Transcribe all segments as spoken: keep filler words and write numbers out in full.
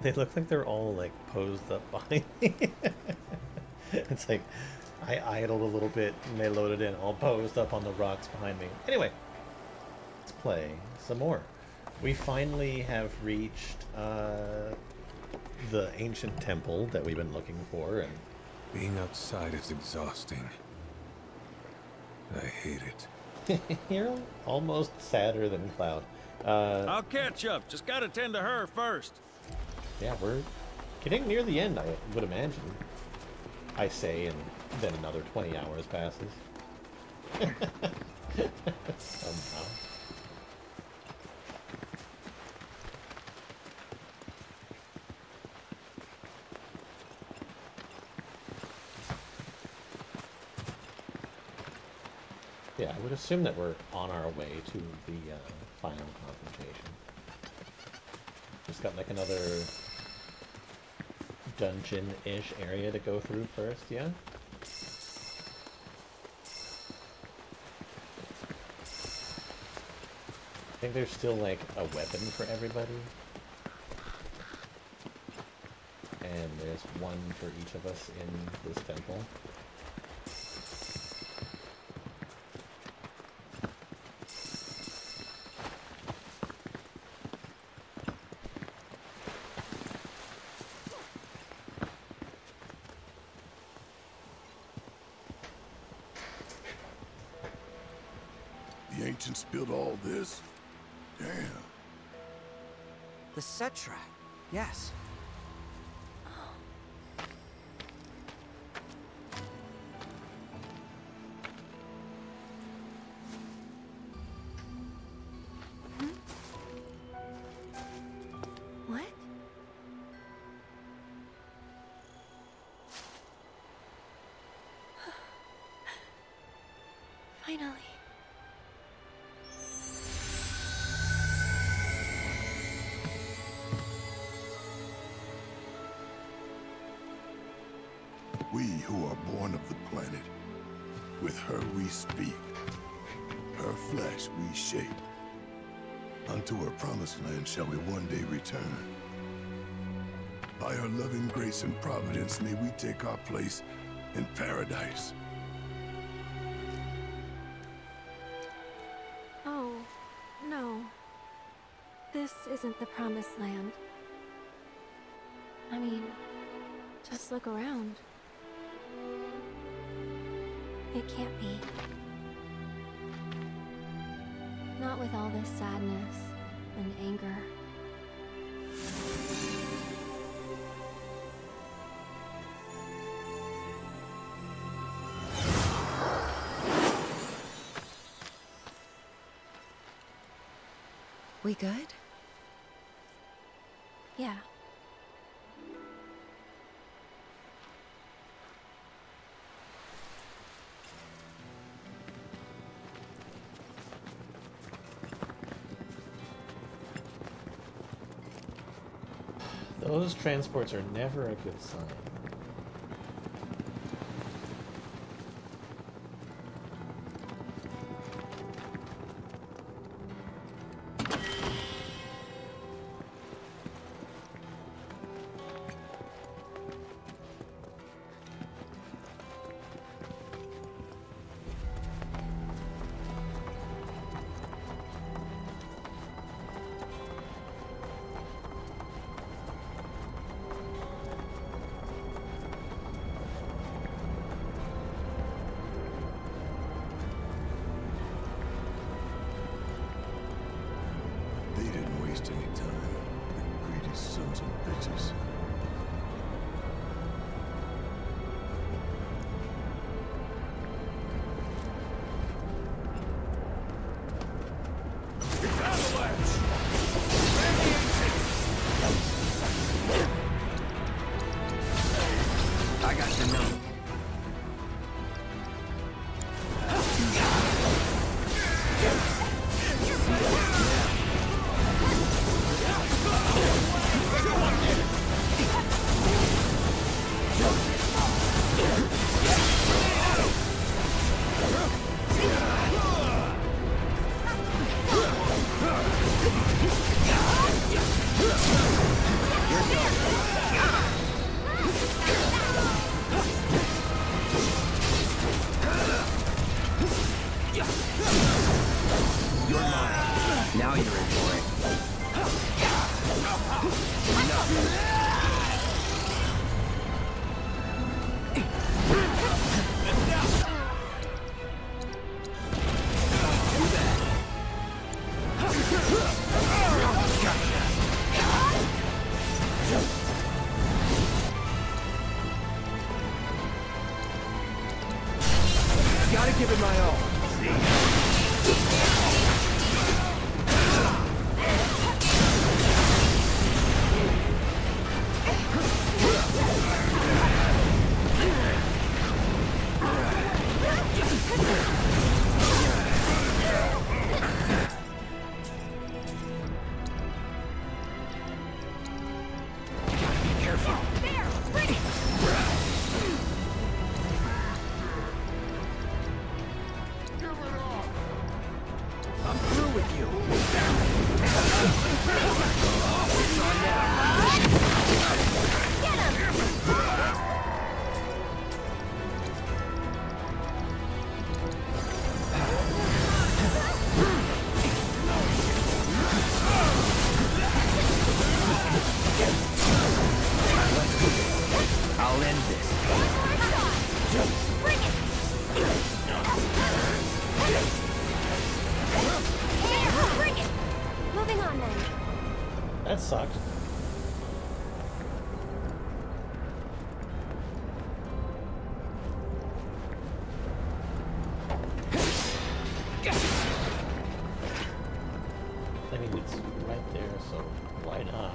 They look like they're all like posed up behind me. It's like I idled a little bit and they loaded in all posed up on the rocks behind me. Anyway, let's play some more. We finally have reached uh, the ancient temple that we've been looking for, and being outside is exhausting. I hate it. You're almost sadder than Cloud. Uh, I'll catch up. Just gotta tend to her first. Yeah, we're getting near the end, I would imagine. I say, and then another twenty hours passes. Somehow. Yeah, I would assume that we're on our way to the uh, final confrontation. Just got like another dungeon-ish area to go through first, yeah? I think there's still like a weapon for everybody. And there's one for each of us in this temple. The ancients built all this? Damn. The Cetra, yes. Hmm? What? Finally. We who are born of the planet, with her we speak, her flesh we shape. Unto her promised land shall we one day return. By her loving grace and providence may we take our place in paradise. Oh, no. This isn't the promised land. I mean, just look around. It can't be. Not with all this sadness and anger. We good? Yeah. Those transports are never a good sign. They didn't waste any time, the greedy sons of bitches. I got your number. You're done. give it my all. That sucked. I mean, it's right there, so why not?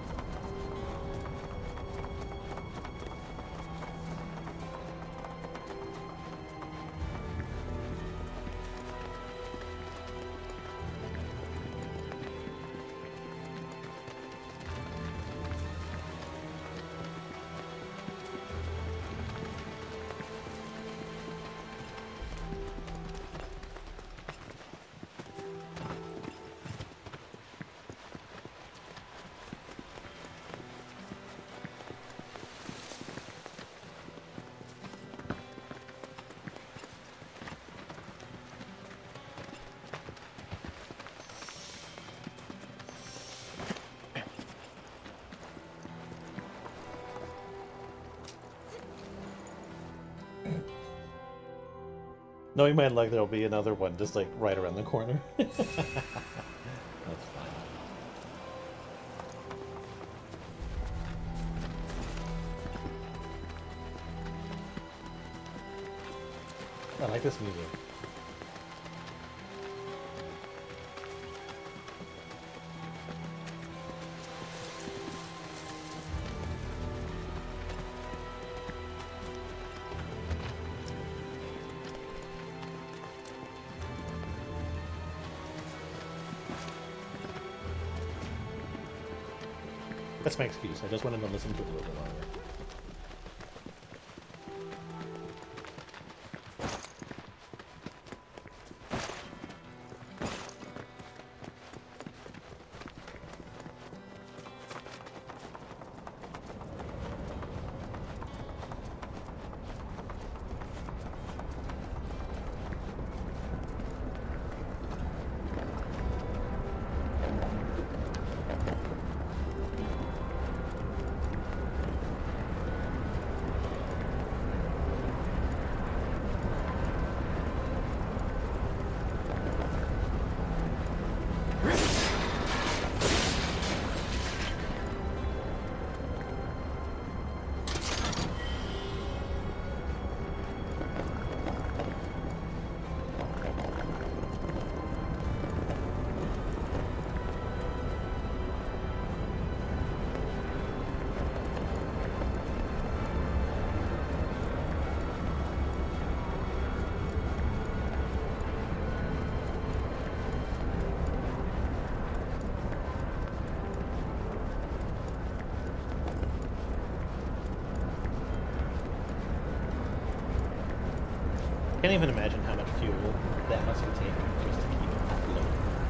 Knowing my luck, there'll be another one just like right around the corner. That's fine. I like this music. That's my excuse. I just wanted to listen to it a little bit longer. I can't even imagine how much fuel that must have taken just to keep it floating.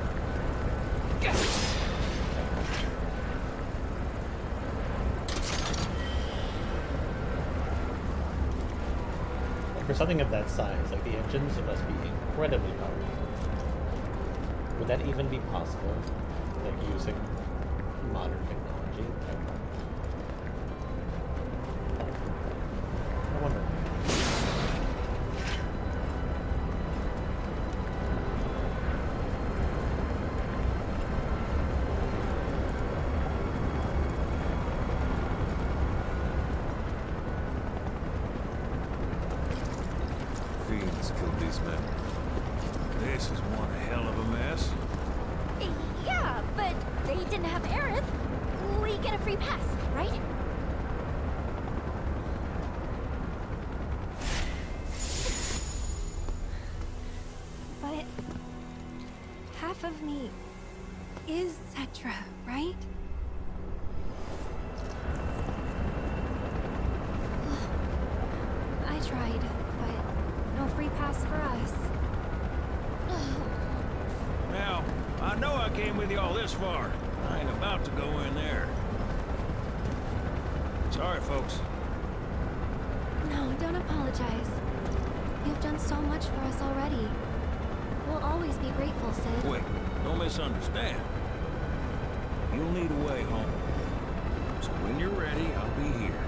Like for something of that size, like the engines, it must be incredibly powerful. Would that even be possible, like using modern technology? I wonder. fiends killed these men. This is one hell of a mess. Yeah, but they didn't have Aerith. We get a free pass, right? But half of me is Cetra, right? I tried, but no free pass for us. Now, I know I came with you all this far. I ain't about to go in there. Sorry, folks. No, don't apologize. You've done so much for us already. We'll always be grateful, Sid. Wait, don't misunderstand. You'll need a way home. So when you're ready, I'll be here.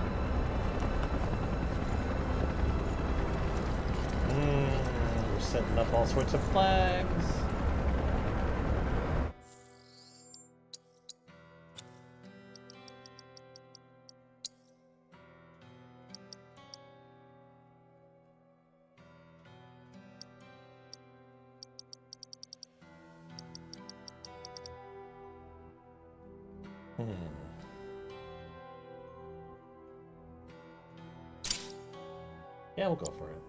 Mm, we're setting up all sorts of flags. Hmm. Yeah, we'll go for it.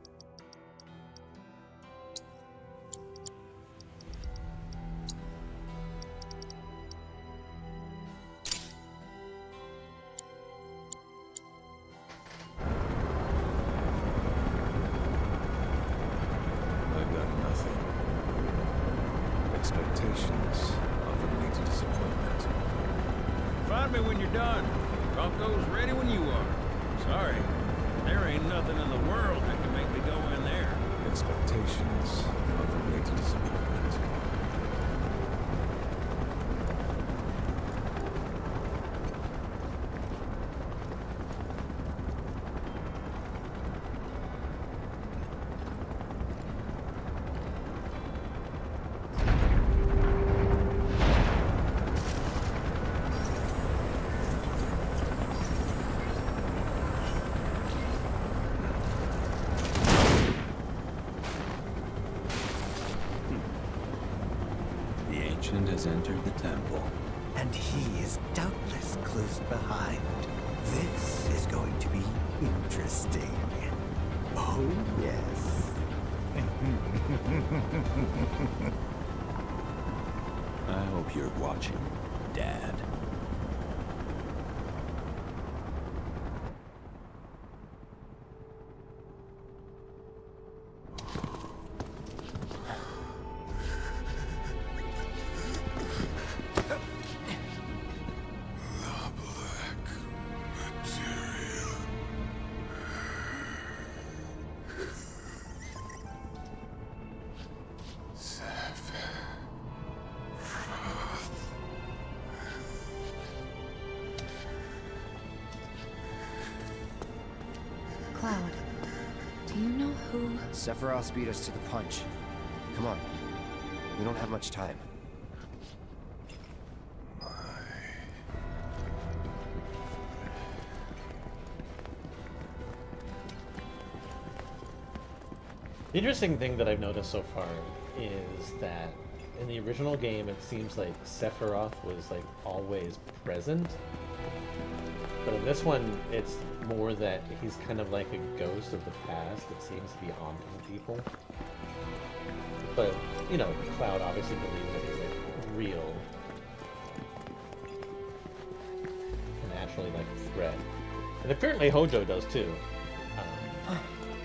I've got nothing. Expectations often lead to disappointment. Find me when you're done. Bronco's ready when you are. Sorry, there ain't nothing in the world that can make me go in there. Expectations often lead to disappointment. Has entered the temple, and he is doubtless close behind. This is going to be interesting. Oh, yes. I hope you're watching, Dad. Cloud, do you know who? Sephiroth beat us to the punch. Come on. We don't have much time. The interesting thing that I've noticed so far is that in the original game, it seems like Sephiroth was like always present. But in this one, it's more that he's kind of like a ghost of the past that seems to be haunting people. But, you know, Cloud obviously believes that he's like real. And actually like a threat. And apparently Hojo does too. Um,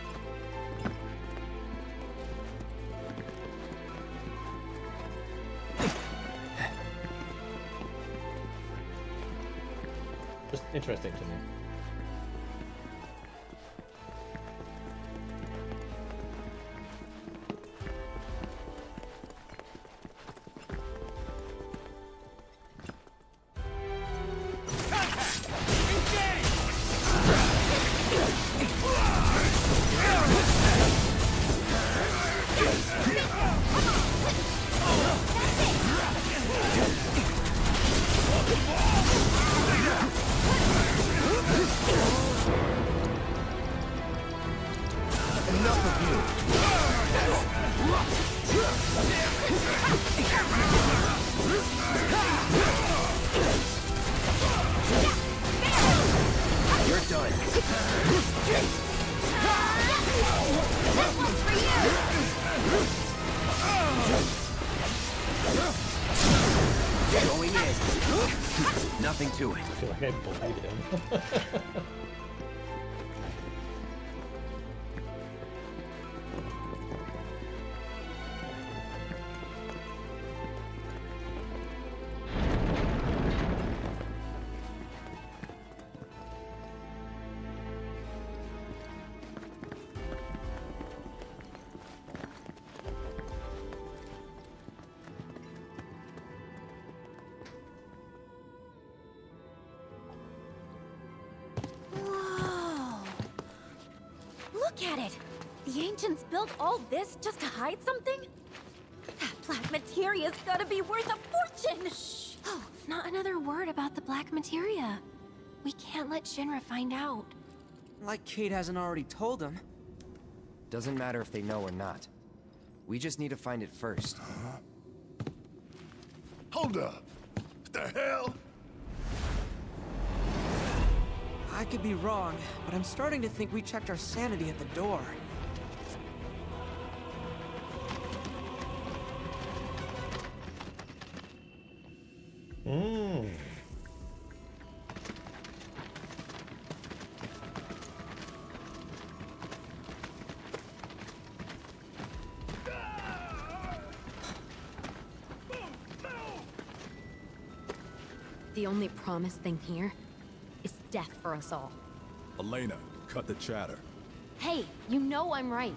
just interesting to me. That's it! This one's for you! Going in. Nothing to it. I feel like I bullied him. Look at it! The ancients built all this just to hide something? That black materia's gotta be worth a fortune! Shh! Oh, not another word about the black materia. We can't let Shinra find out. Like Kate hasn't already told him. Doesn't matter if they know or not. We just need to find it first. Hold up! What the hell? I could be wrong, but I'm starting to think we checked our sanity at the door. Mmm. The only promised thing here is death for us all. Elena, cut the chatter. Hey, you know I'm right.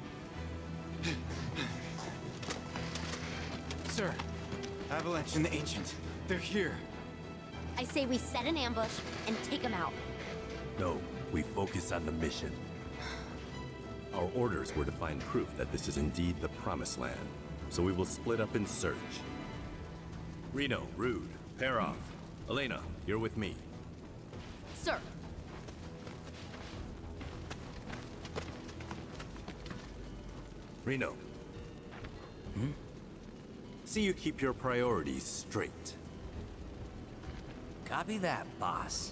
Sir, Avalanche and the Ancient. They're here. I say we set an ambush and take them out. No, we focus on the mission. Our orders were to find proof that this is indeed the Promised Land, so we will split up in search. Reno, Rude, pair off. Elena, you're with me. Sir. Reno. Hmm? See you keep your priorities straight. Copy that, boss.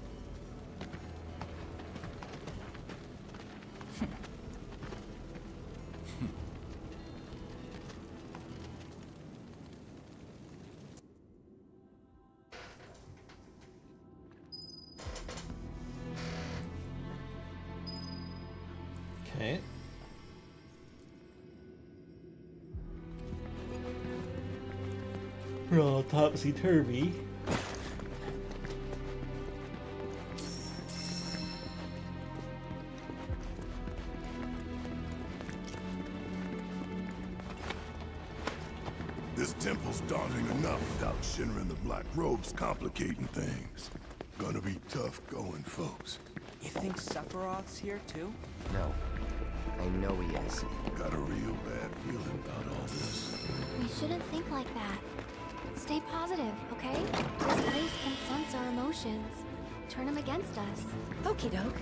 Okay. We're all topsy-turvy. This temple's daunting enough without Shinra and the Black Robes complicating things. Gonna be tough going, folks. You think Sephiroth's here too? No. I know he is. Got a real bad feeling about all this. We shouldn't think like that. Stay positive, okay? This place can sense our emotions. Turn them against us. Okie doke.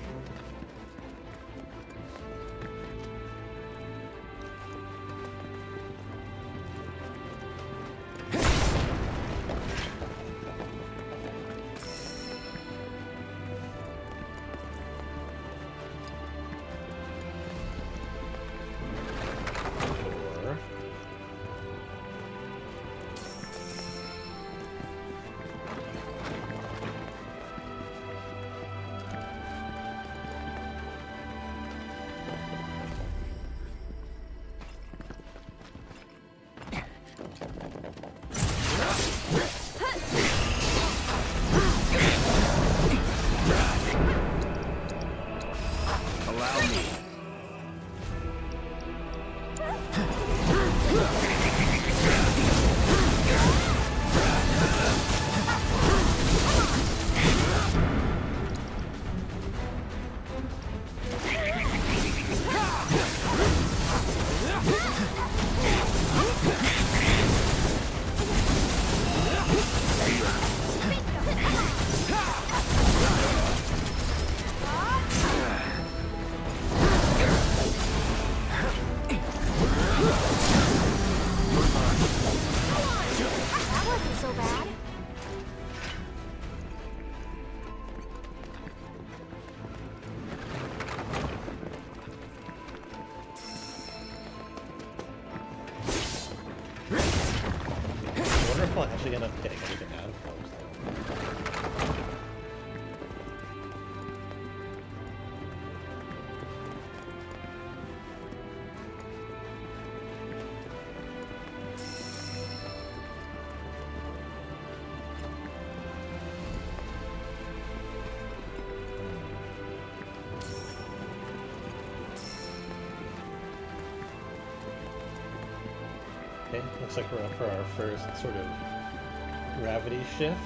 Okay, looks like we're up for our first sort of gravity shift.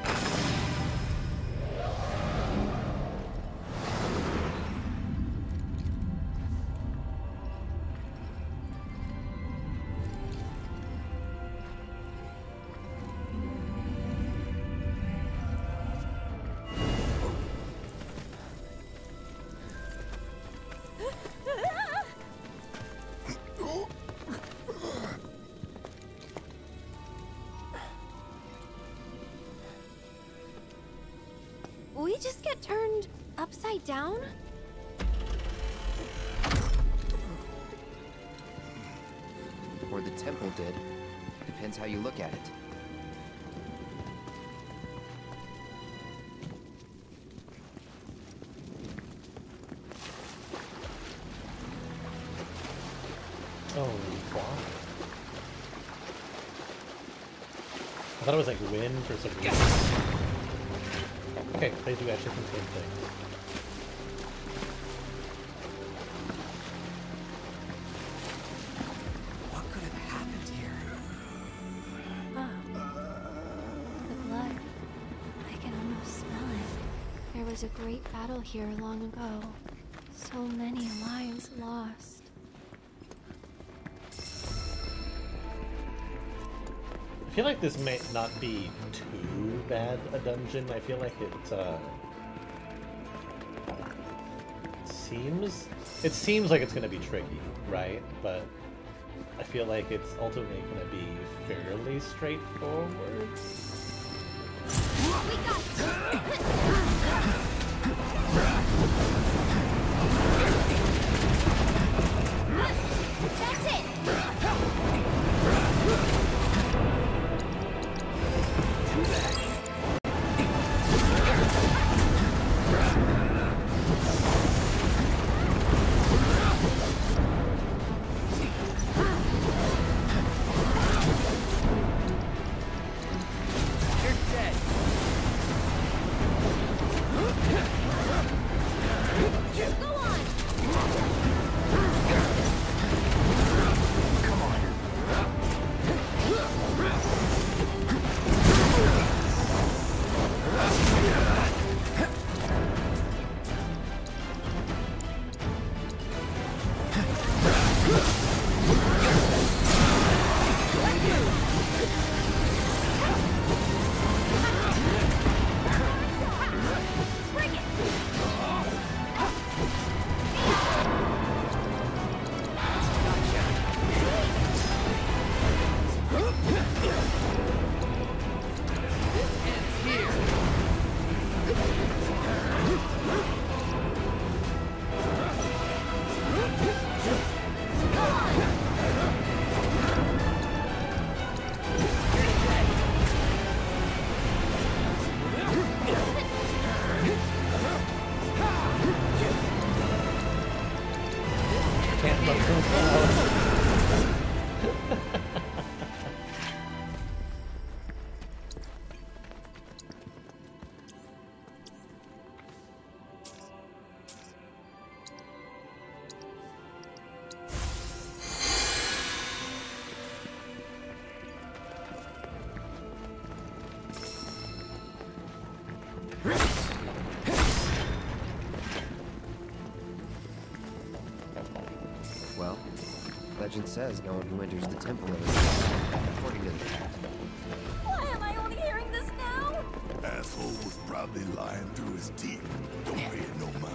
We just get turned upside down? Or the temple did. Depends how you look at it. Oh, wow. I thought it was like wind for some reason. Okay, they do actually contain things. What could have happened here? Oh. The blood. I can almost smell it. There was a great battle here long ago. So many lives lost. I feel like this may not be too bad a dungeon. I feel like it, uh, it seems it seems like it's gonna be tricky, right? But I feel like it's ultimately gonna be fairly straightforward. We got That's it! Well, legend says no one who enters the temple ever dies, according to the fact. Why am I only hearing this now? Asshole was probably lying through his teeth. Don't pay it no mind.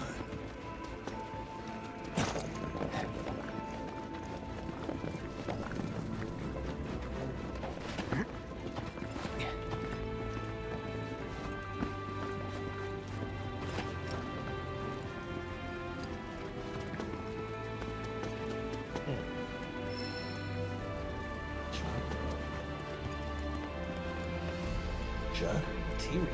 Jug materia.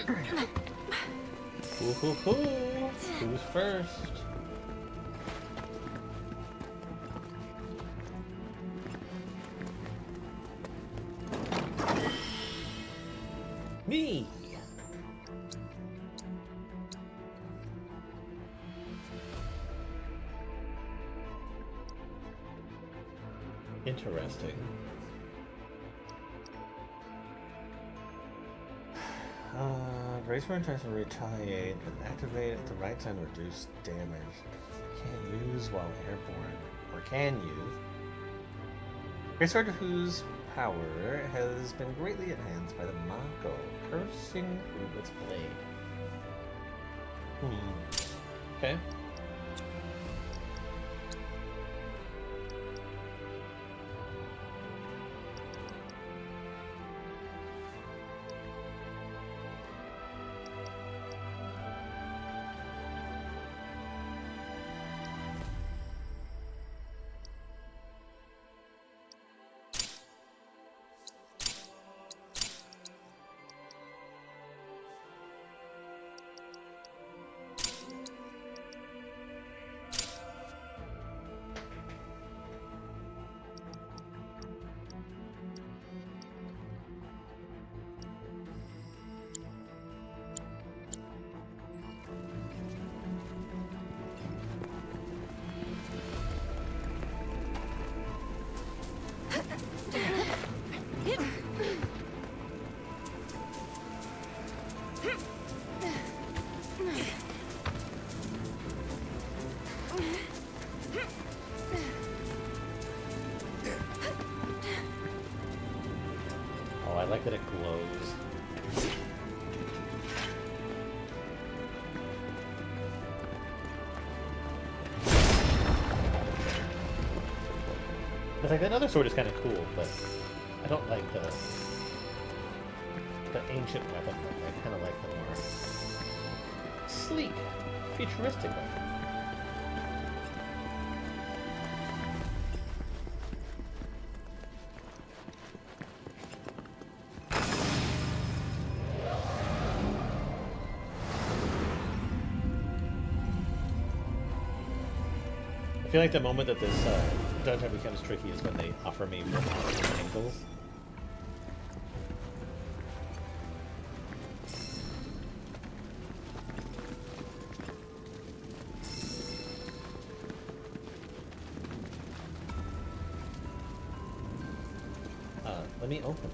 Hoo hoo hoo! Who's first? Me! Interesting. Uh, Raceborn tries to retaliate and activate at the right time to reduce damage. Can't use while airborne. Or can use. Racer whose power has been greatly enhanced by the Mako, cursing through its blade. Hmm. Okay. I like that it glows. But like that other sword is kind of cool, but I don't like the the ancient weapon. I kind of like the more sleek, futuristic weapon. I feel like the moment that this uh, dungeon becomes tricky is when they offer me multiple angles. Uh, let me open.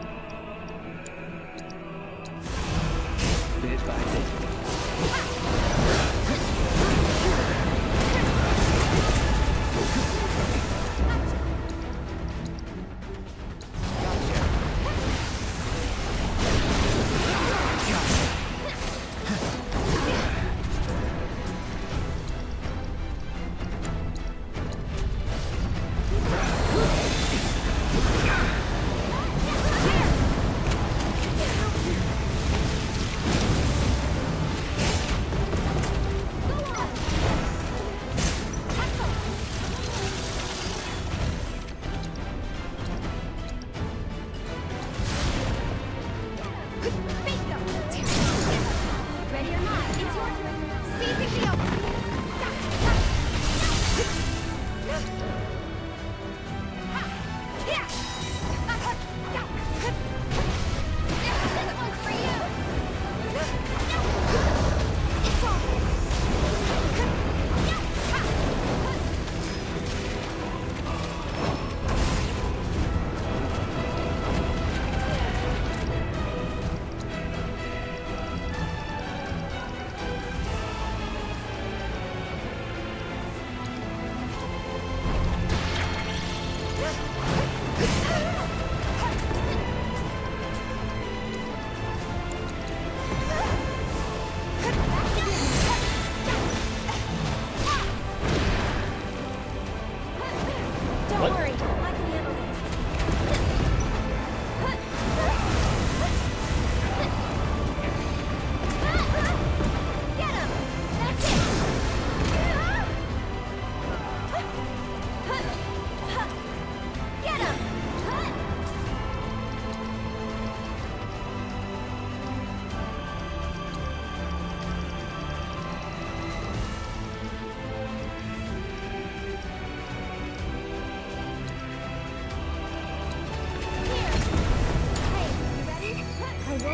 Bit by bit.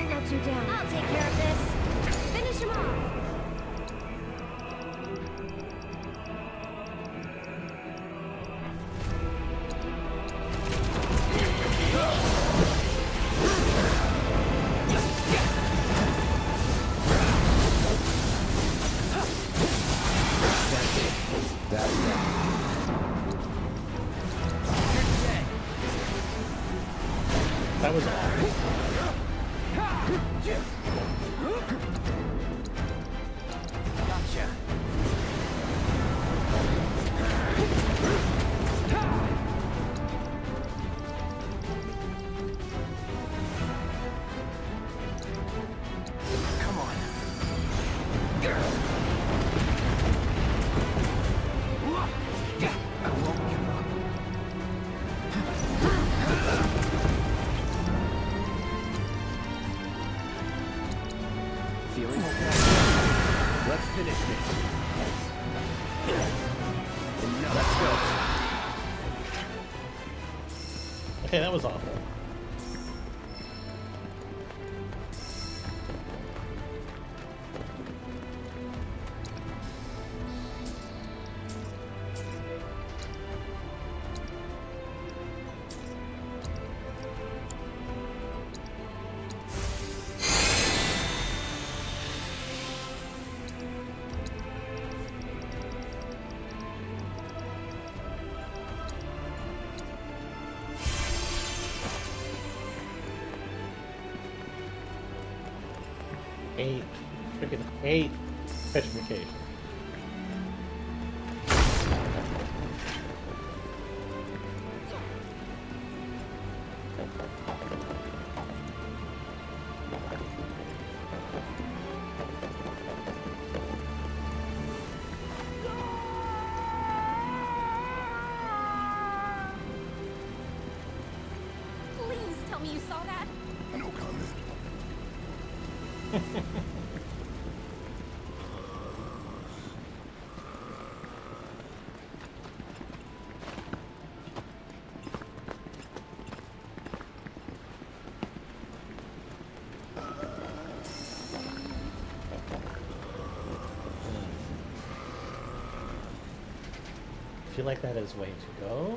won't let you down. I'll take care of this. Finish him off. That was awful. Gotcha. Come on. I won't give up. Feeling okay? Let's finish this. And now let's go. Okay, that was awful. Hate, freaking hate petrification. Please tell me you saw that. No comment. I feel like that is way to go.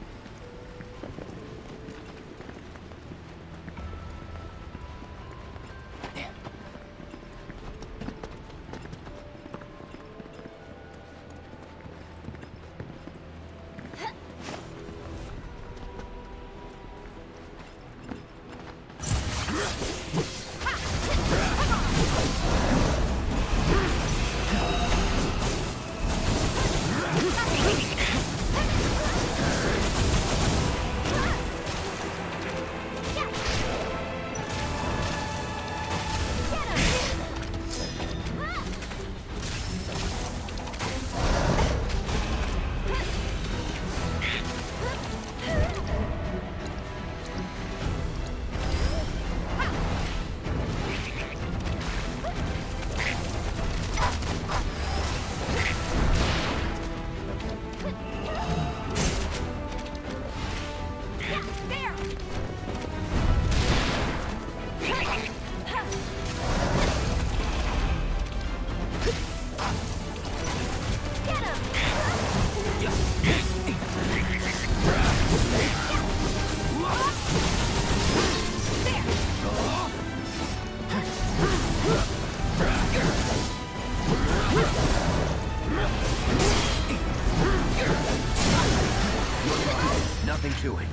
Nothing to it.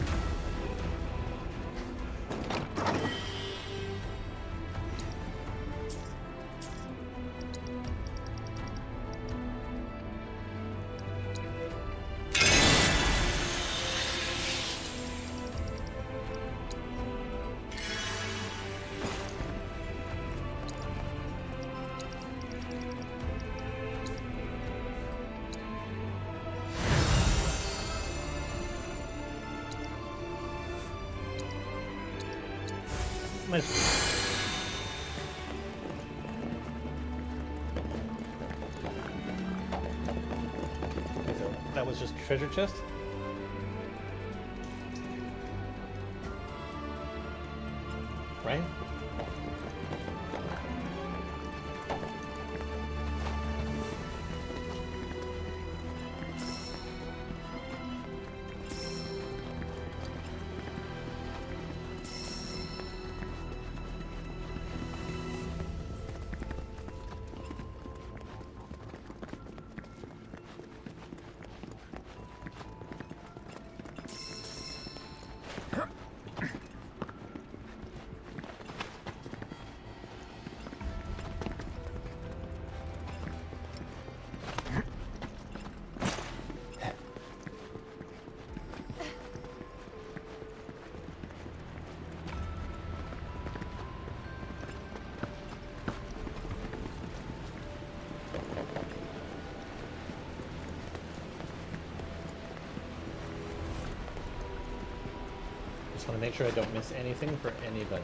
Nice. That was just treasure chest? Right? just want to make sure I don't miss anything for anybody.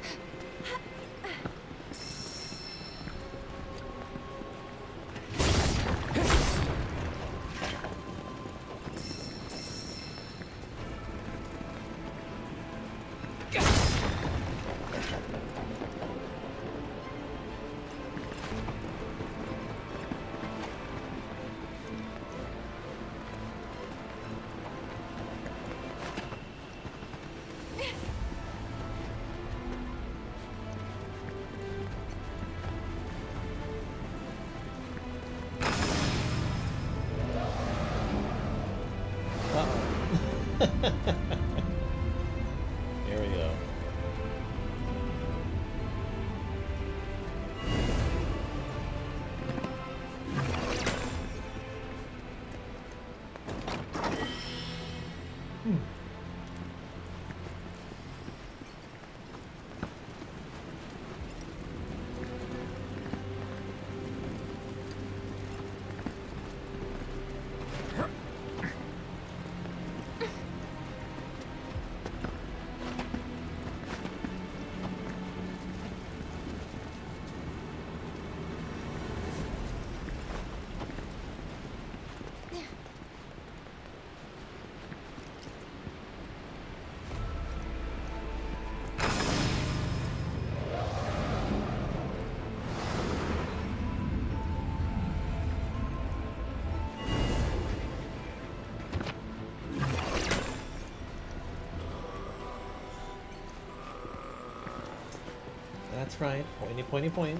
Here we go. Hmm. That's right. Pointy, pointy, point.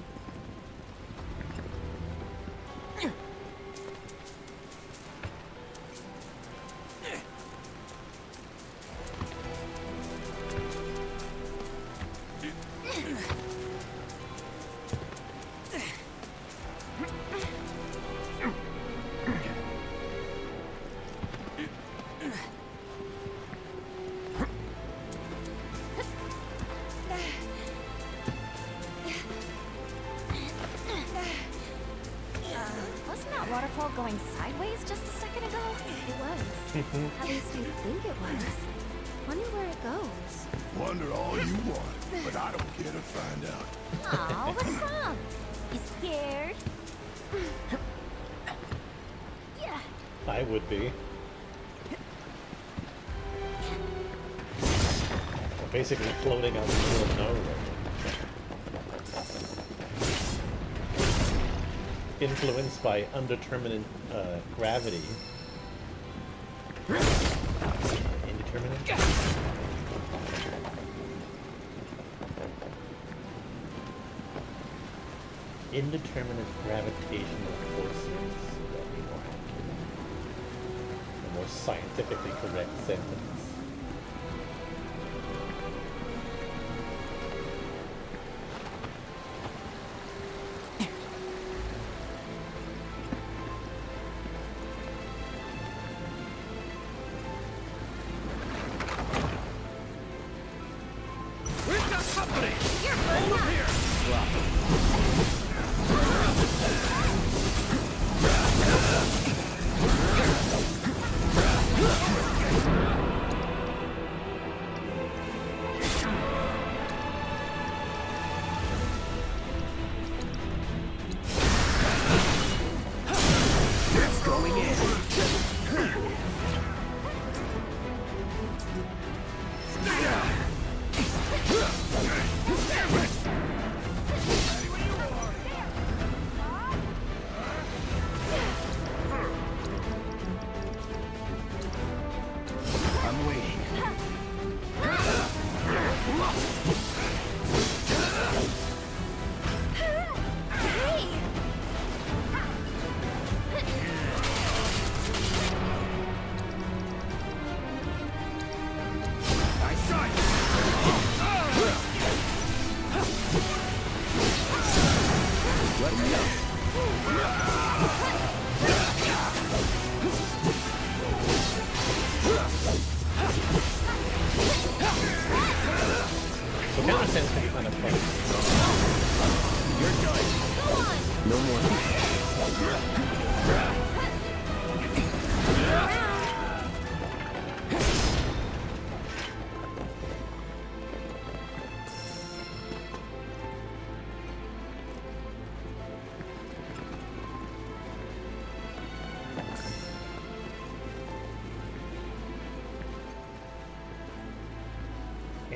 Going sideways just a second ago? It was. At least I think it was. Wonder where it goes. Wonder all you want, but I don't care to find out. Aw, what's wrong? You scared? Yeah. I would be. We're basically floating out in the middle of nowhere. Influenced by undeterminate uh, gravity. Indeterminate? Indeterminate gravitational forces. That'd be more accurate. A more scientifically correct sentence.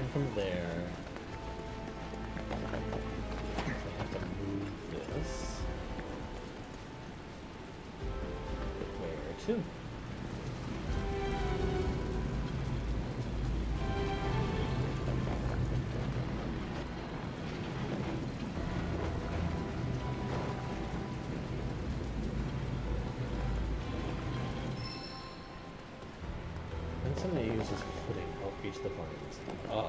in from there. I have to move this. Where to? And somebody uses footing to help reach the vines. Oh.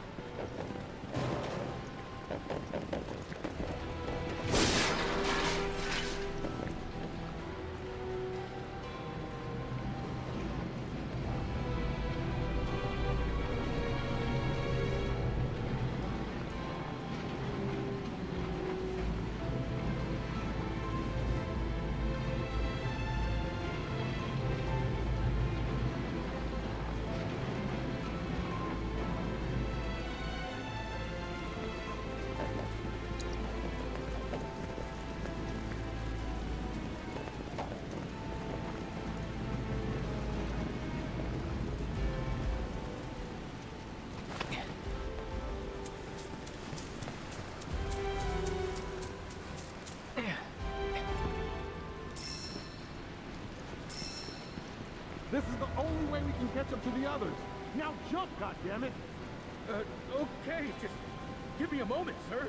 This is the only way we can catch up to the others. Now jump, goddammit! Uh, okay, just give me a moment, sir.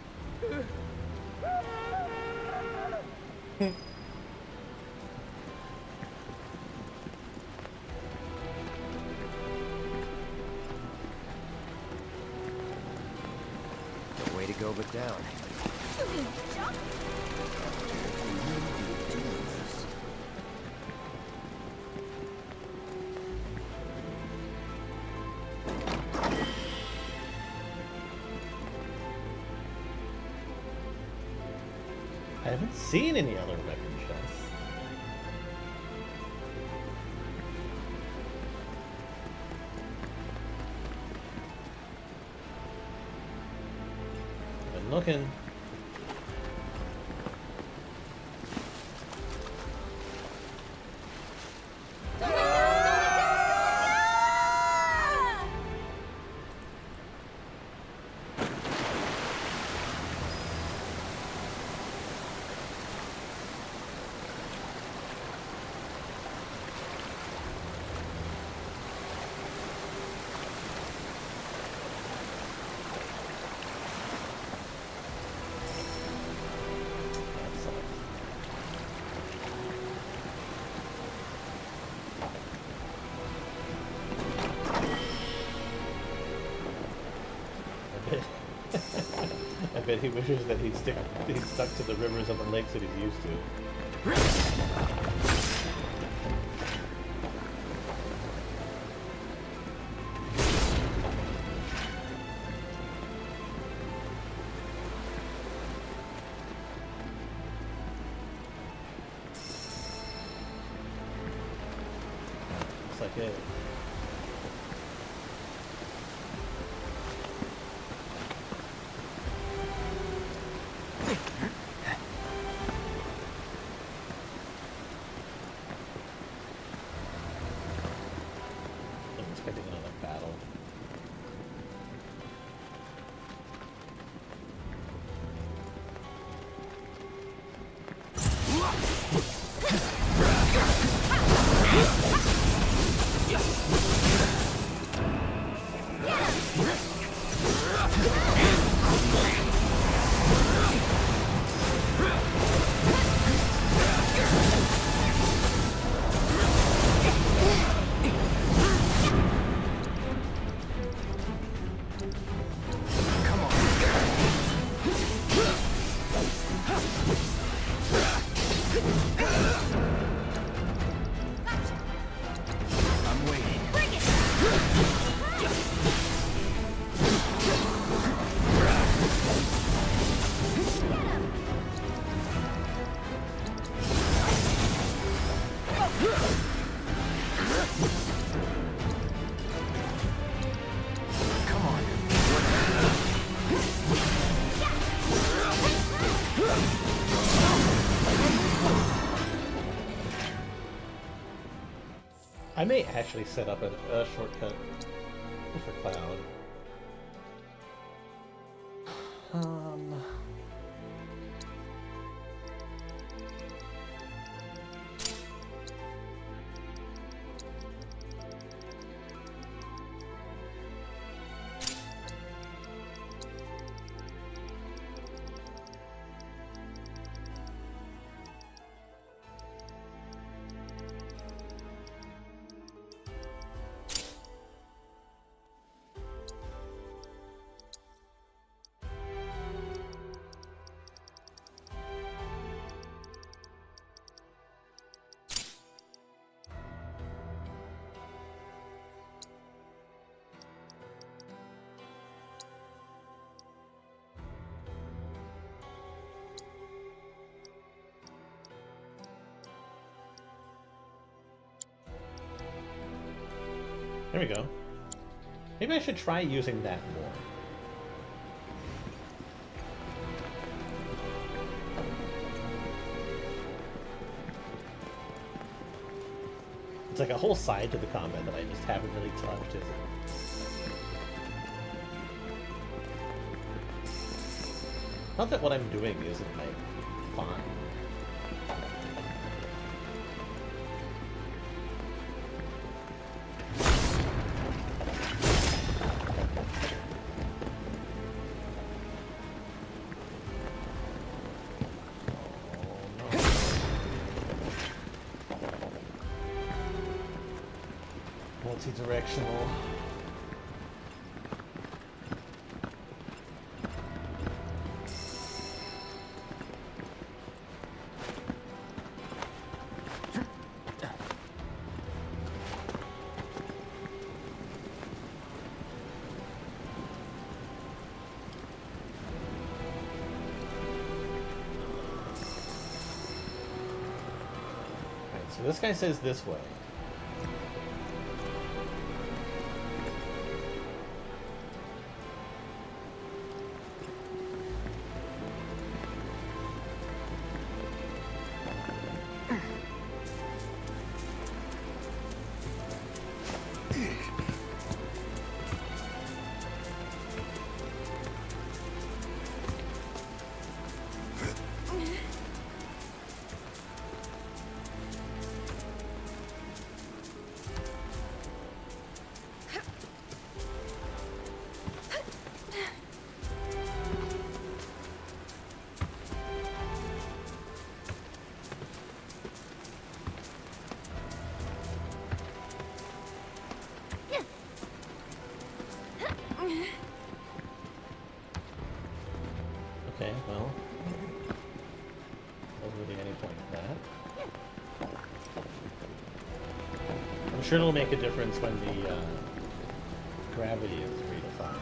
No way to go but down. You mean jump? I haven't seen any other weapon chests. Been looking. I bet he wishes that he'd stick he'd stuck to the rivers of the lakes that he's used to. Looks like it. I may actually set up a, a shortcut for Cloud. There we go. Maybe I should try using that more. It's like a whole side to the combat that I just haven't really touched, is it? Not that what I'm doing isn't, like, fine. Multi-directional. So this guy says this way. Okay, well, wasn't really any point in that. I'm sure it'll make a difference when the uh, gravity is redefined.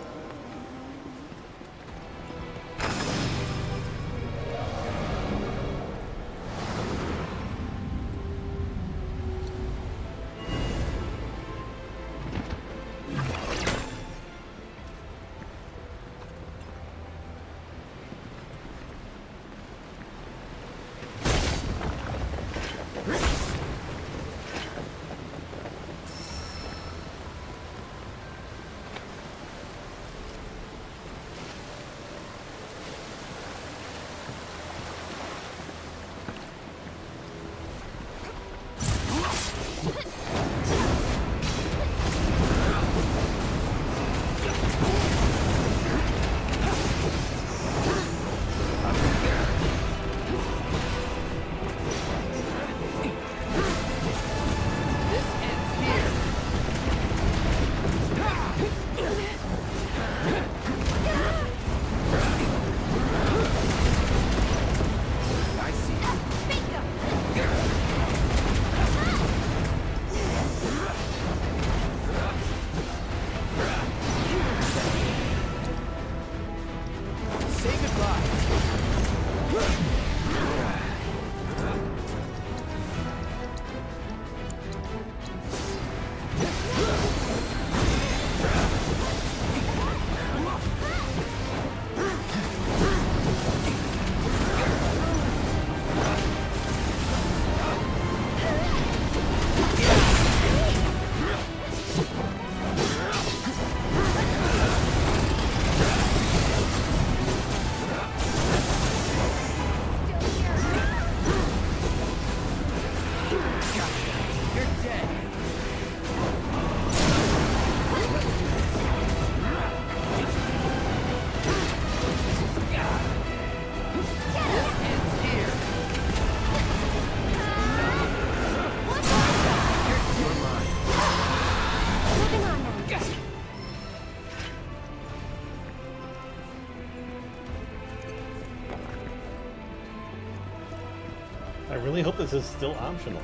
I really hope this is still optional.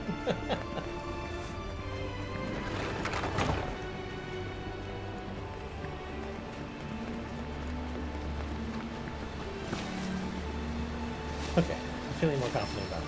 Okay, I'm feeling more confident about it.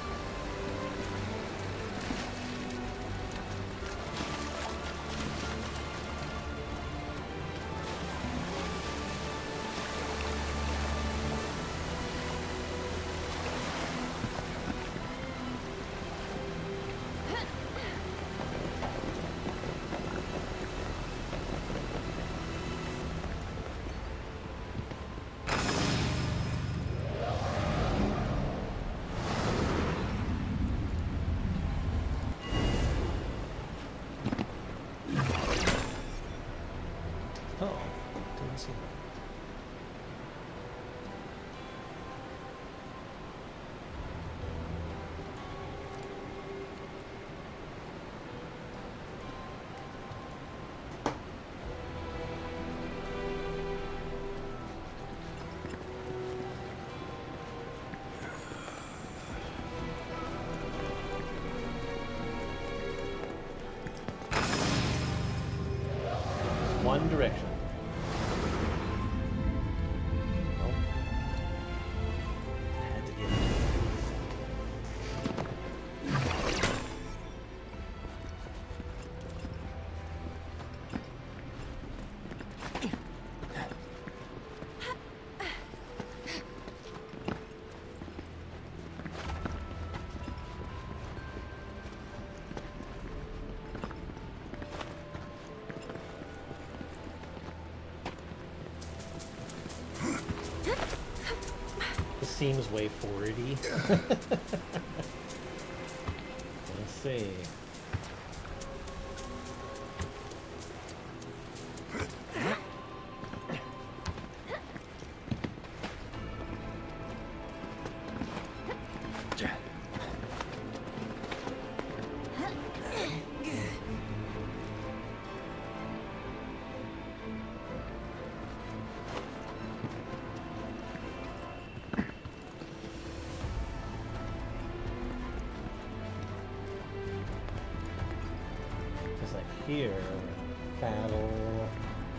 one direction. Nope. Had to get it. Seems way forty. Let's see. Here, battle.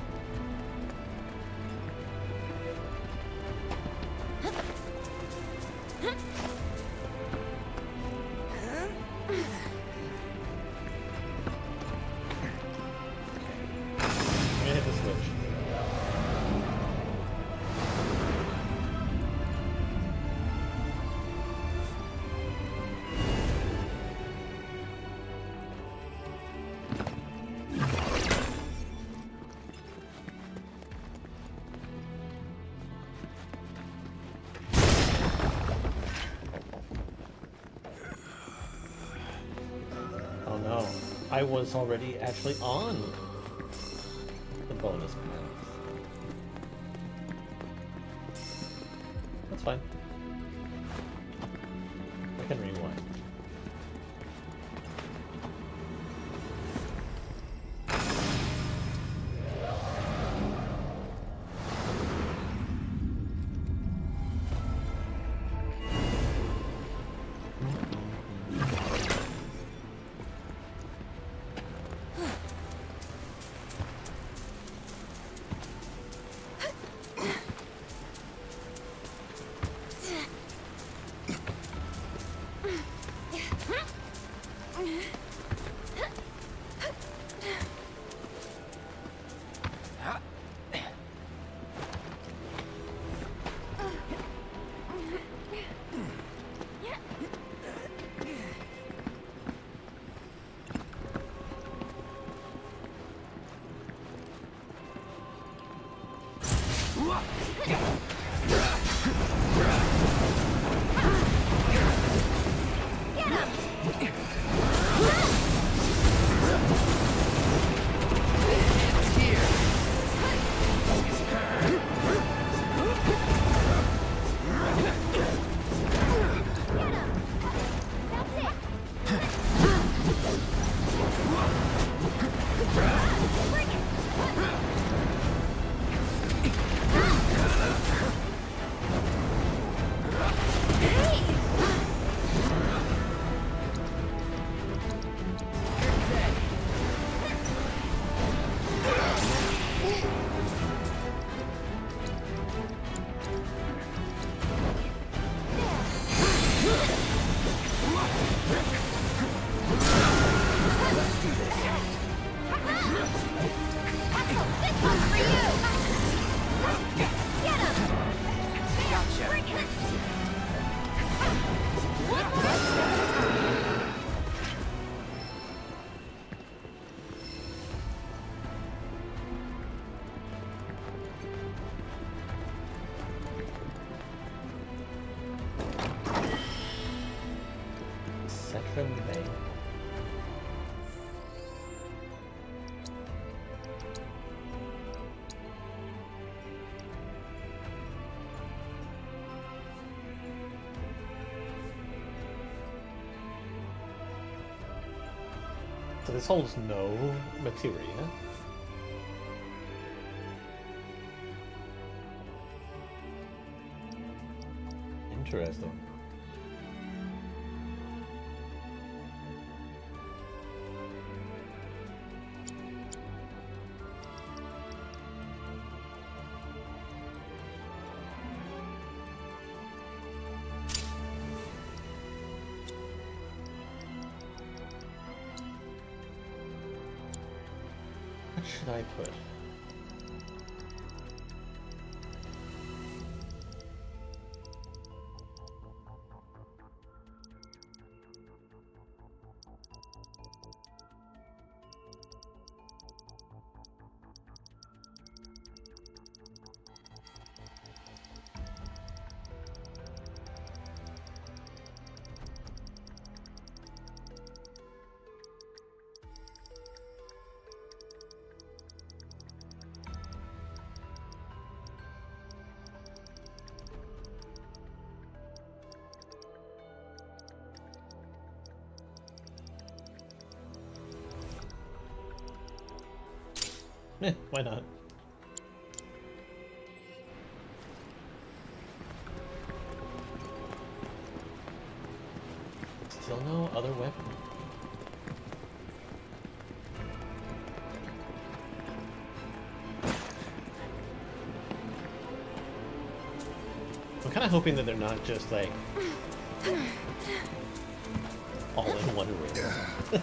I'm gonna hit the switch. I was already actually on the bonus path. That's fine. I can rewind. So this holds no materia. Interesting. should I put? Eh, why not? Still no other weapon. I'm kind of hoping that they're not just like all in one room.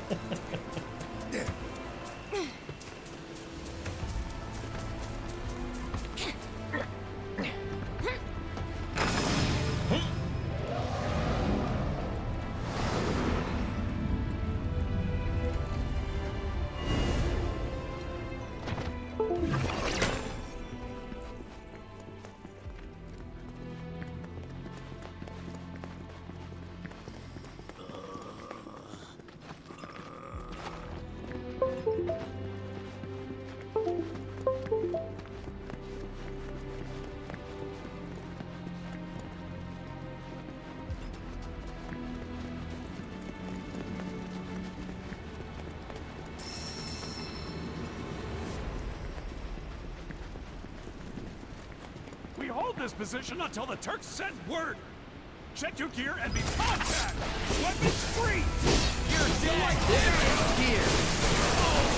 We hold this position until the Turks send word. Check your gear and be contact. Weapons free. You're dead. Gear.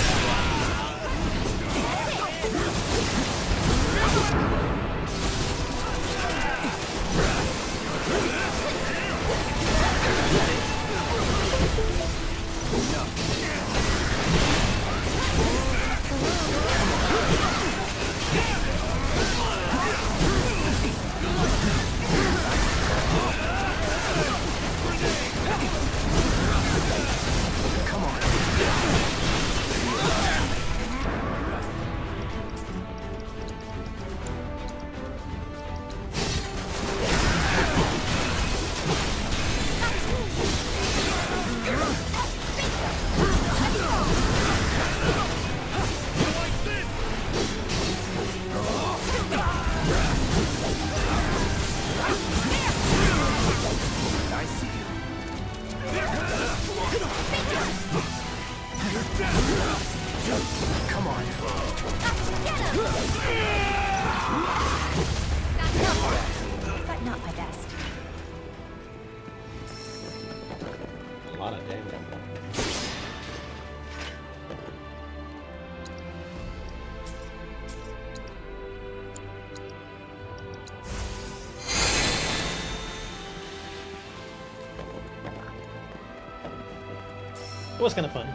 It was kind of fun.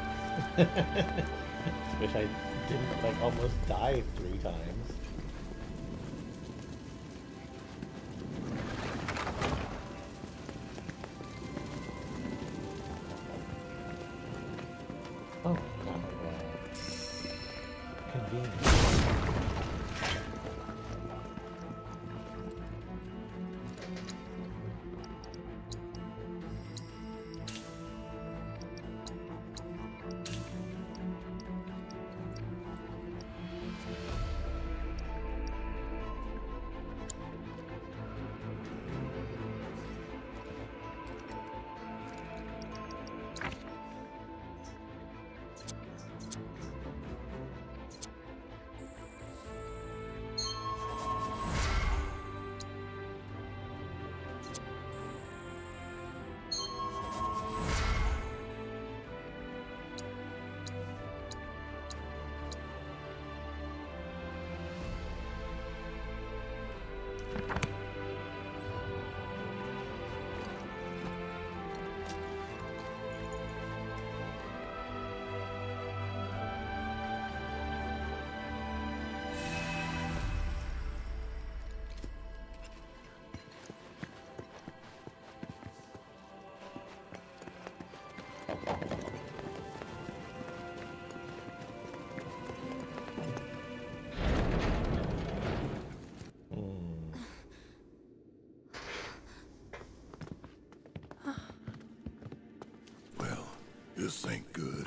Wish I didn't like almost die three times. Oh, wow. Convenient. This ain't good.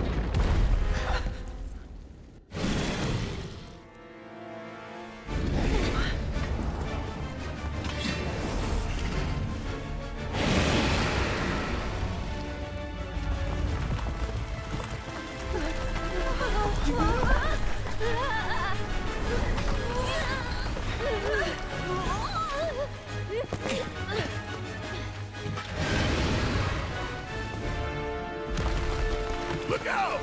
Look out!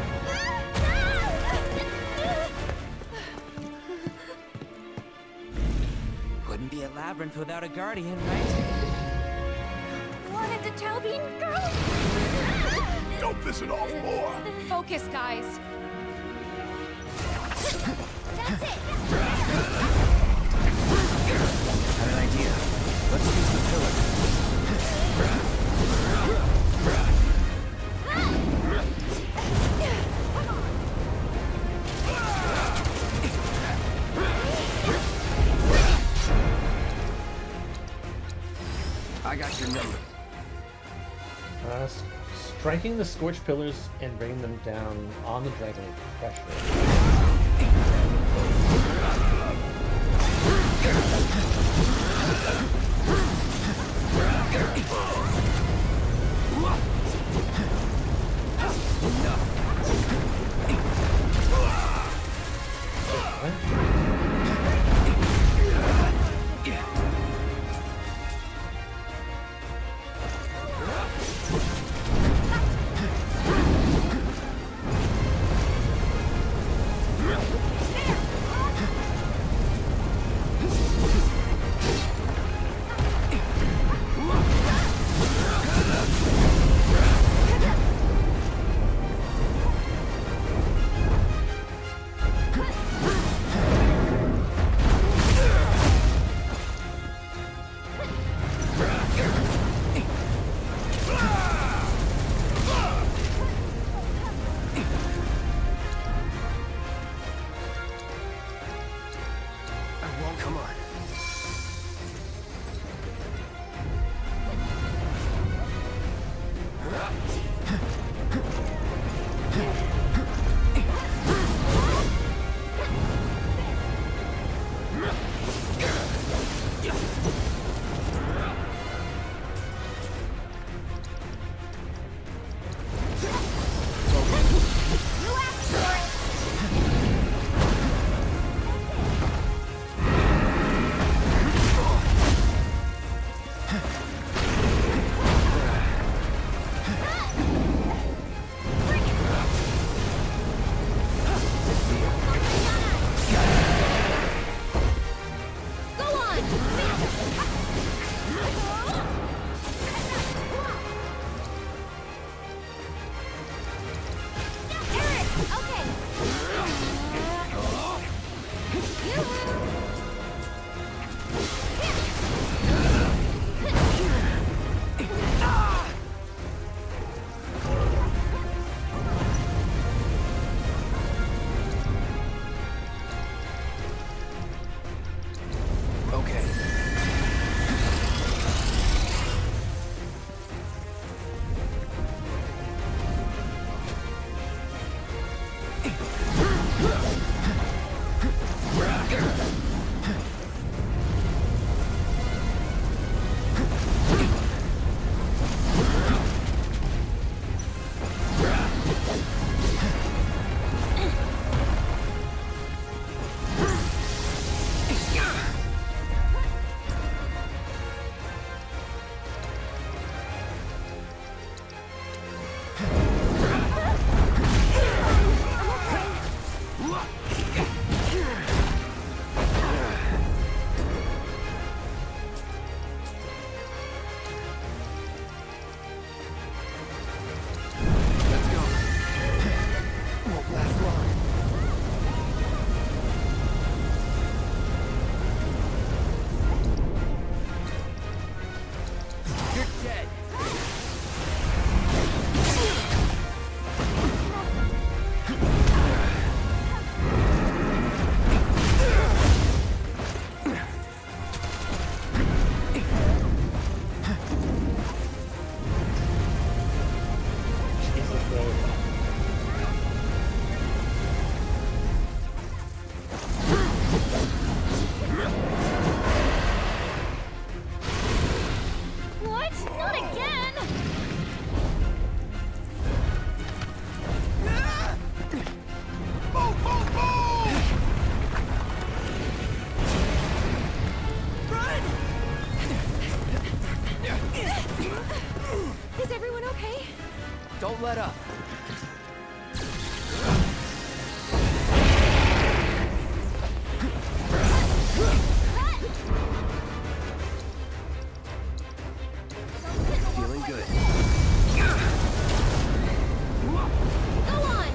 Wouldn't be a labyrinth without a guardian, right? Wanted to tell Bean Girl? Don't piss it off more! Focus, guys. That's it! Got an idea. Let's use the pillar. I got your number. Uh, s- striking the scorched pillars and bringing them down on the dragon with pressure. Don't let up. Feeling good. Go on!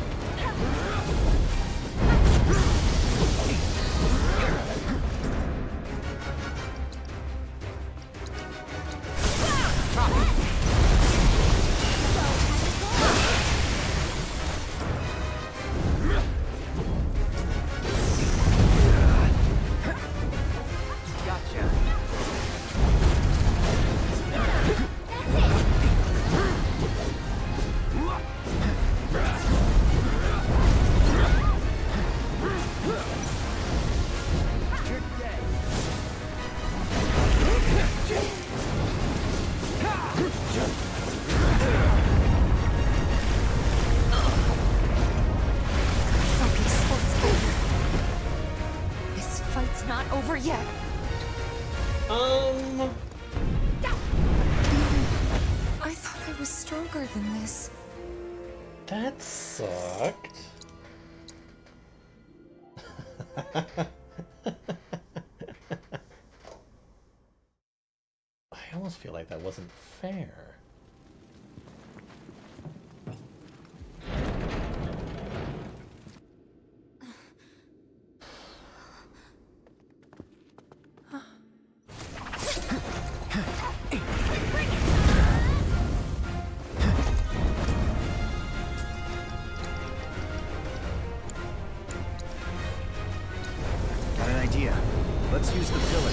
Yet. Um... I thought I was stronger than this. That sucked. I almost feel like that wasn't fair. Let's use the pillar.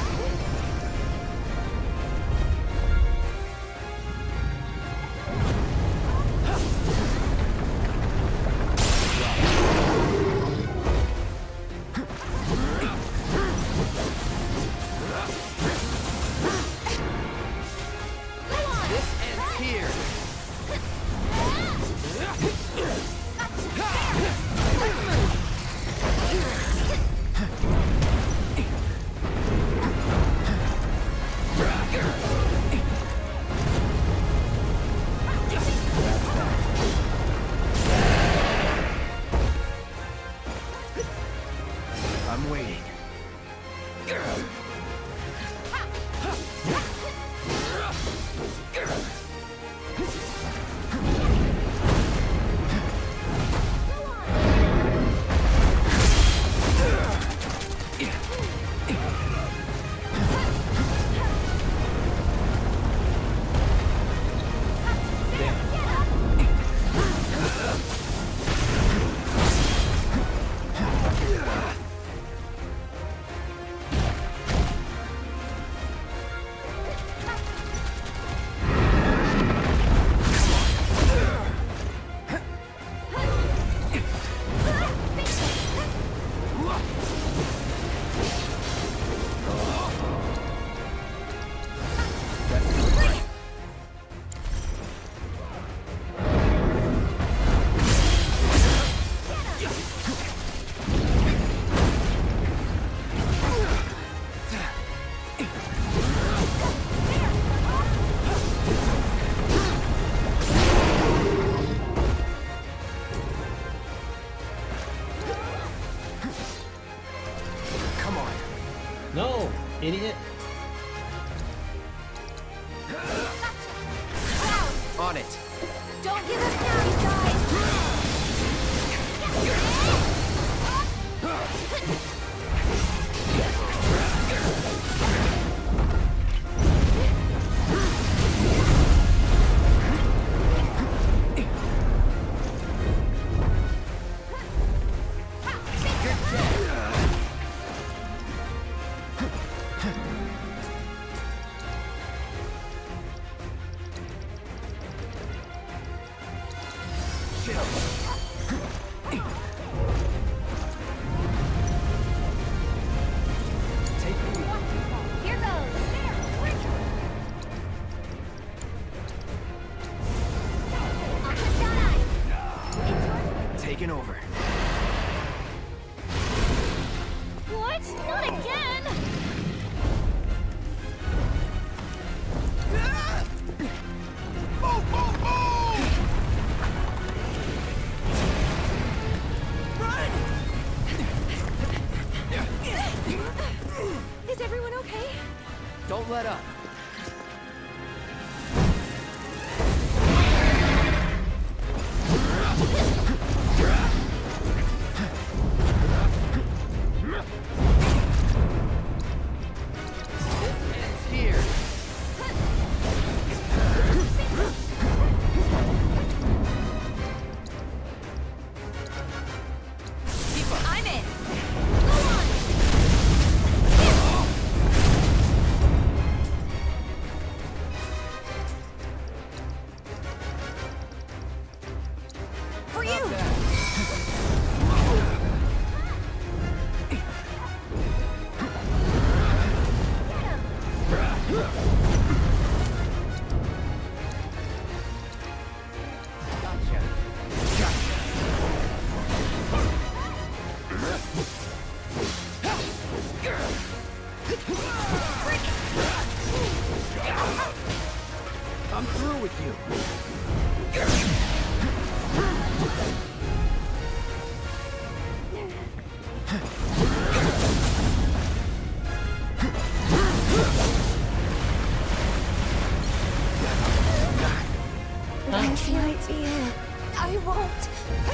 No, idiot. On it. Don't give up now, you guys. Taken over. What? Not again! Move, move, move! I'm through with you. This might be it. I won't.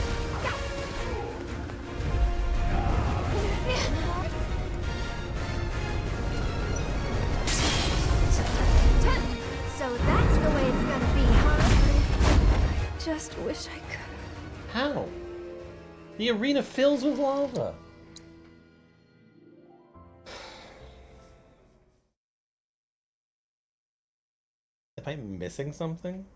So that's the way it's gonna be, huh? I just wish I could. How? The arena fills with lava. Am I missing something?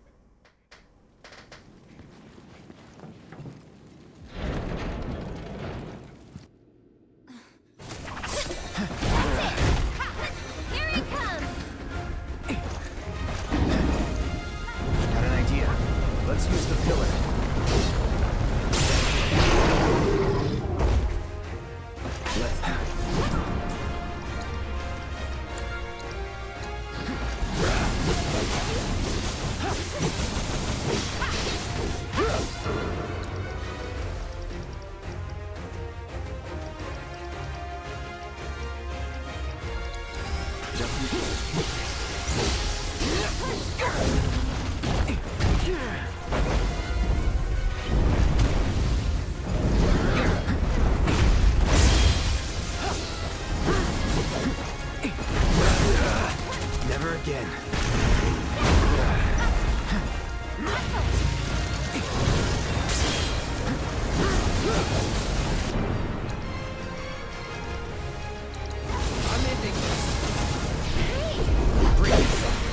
Let's use the pillar. Let's... Never again. I'm ending this. Bring it.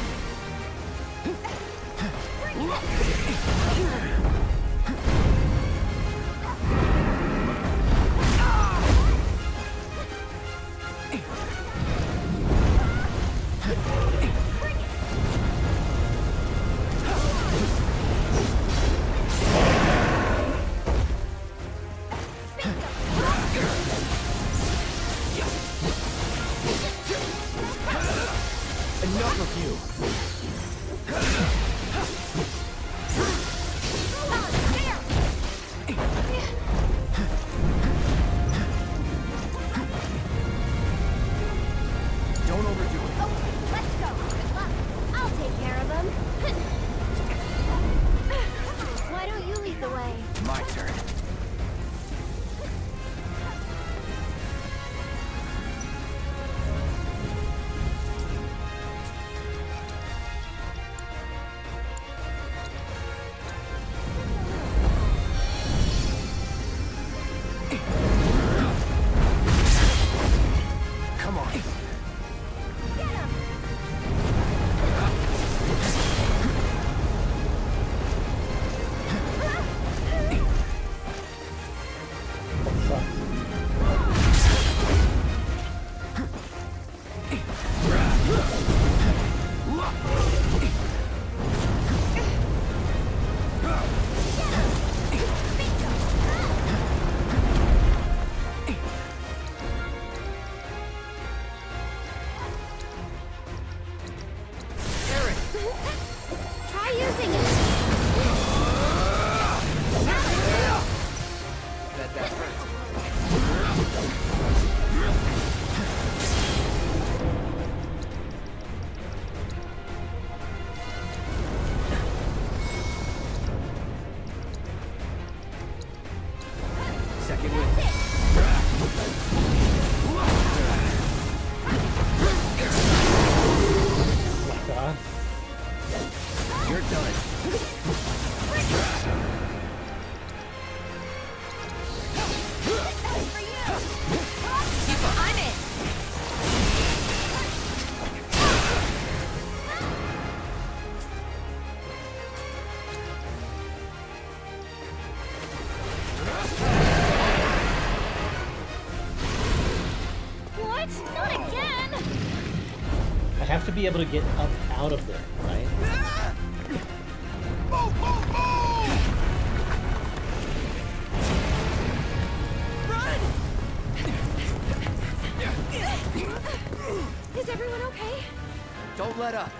Enough of you. Don't overdo it. Okay, let's go. Good luck. I'll take care of them. Why don't you lead the way? My turn. Come on. Get him! Try using it. Bet that hurt. be able to get up out of there, right? Move, move, move! Run! Is everyone okay? Don't let up.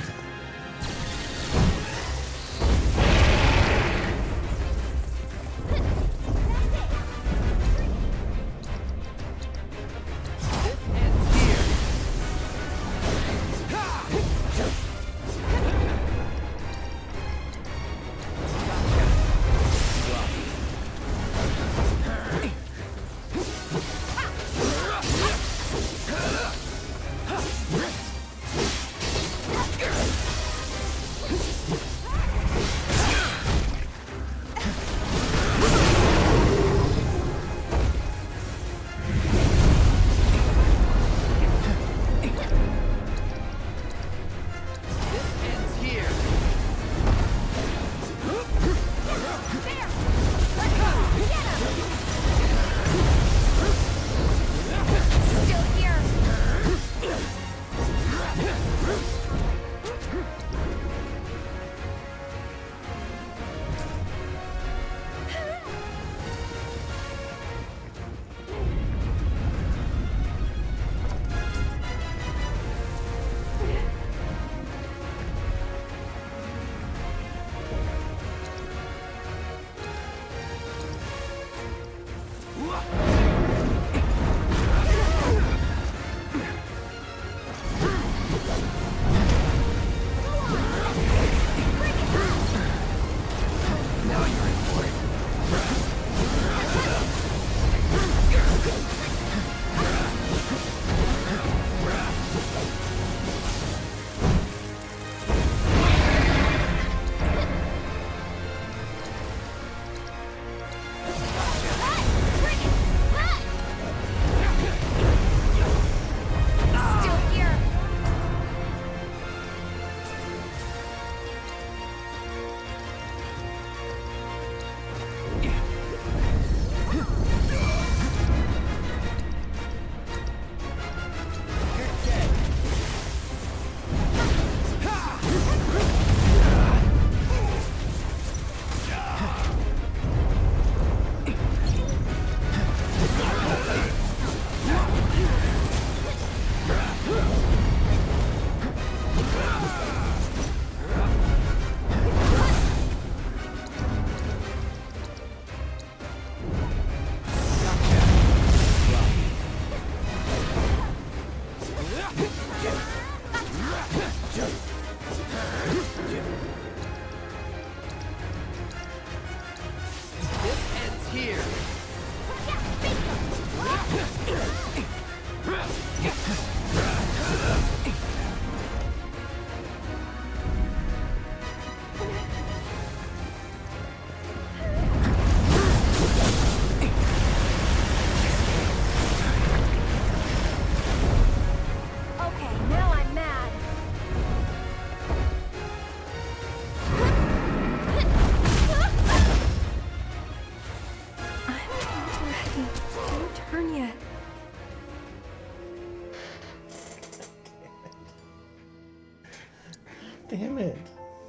Damn it.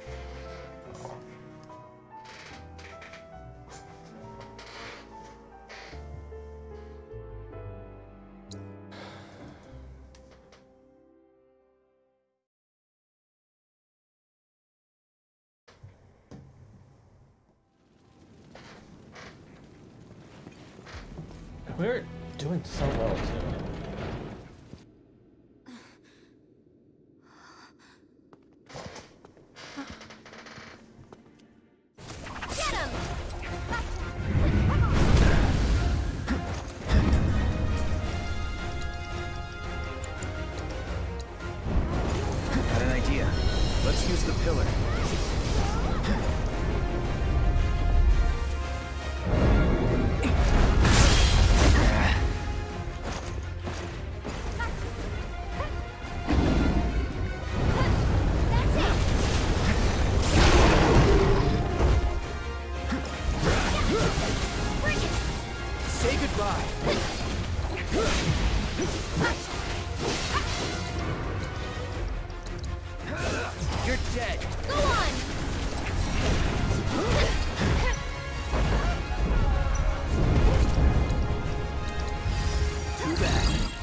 We're doing so well too. dead. Go on! Too bad.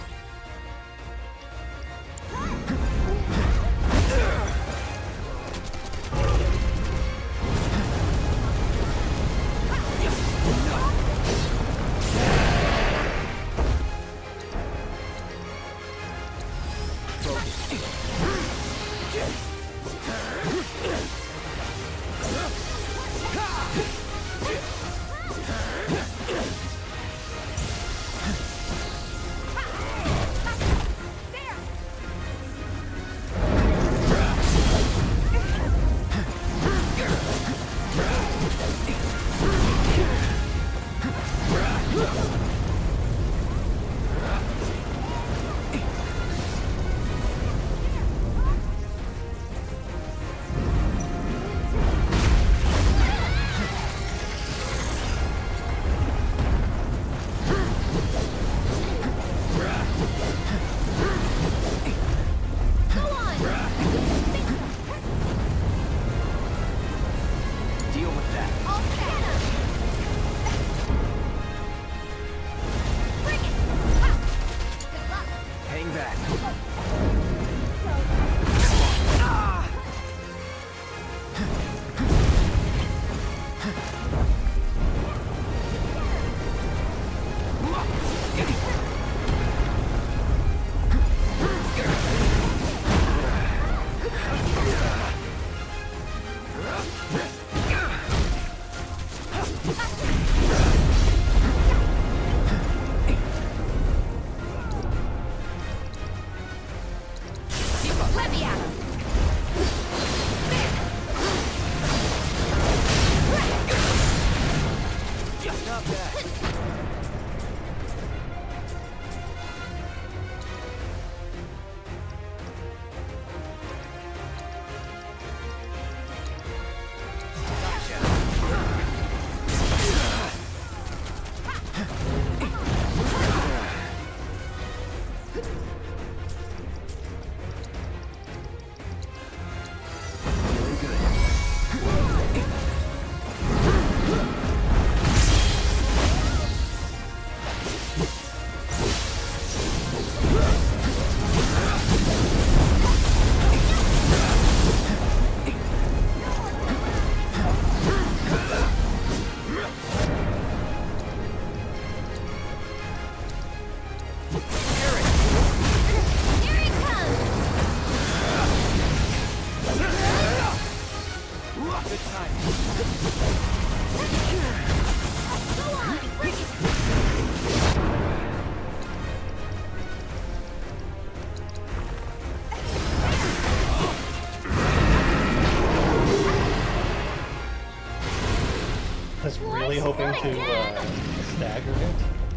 Really hoping to uh, stagger it.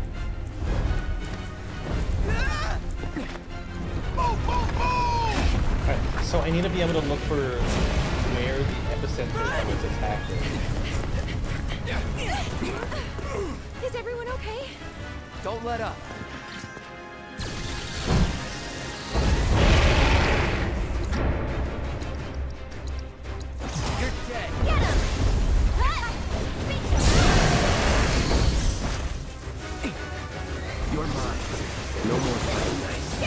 Alright, so I need to be able to look for where the epicenter of its attack is. Is everyone okay? Don't let up. You're dead. Get him! You're mine. No more playing nice.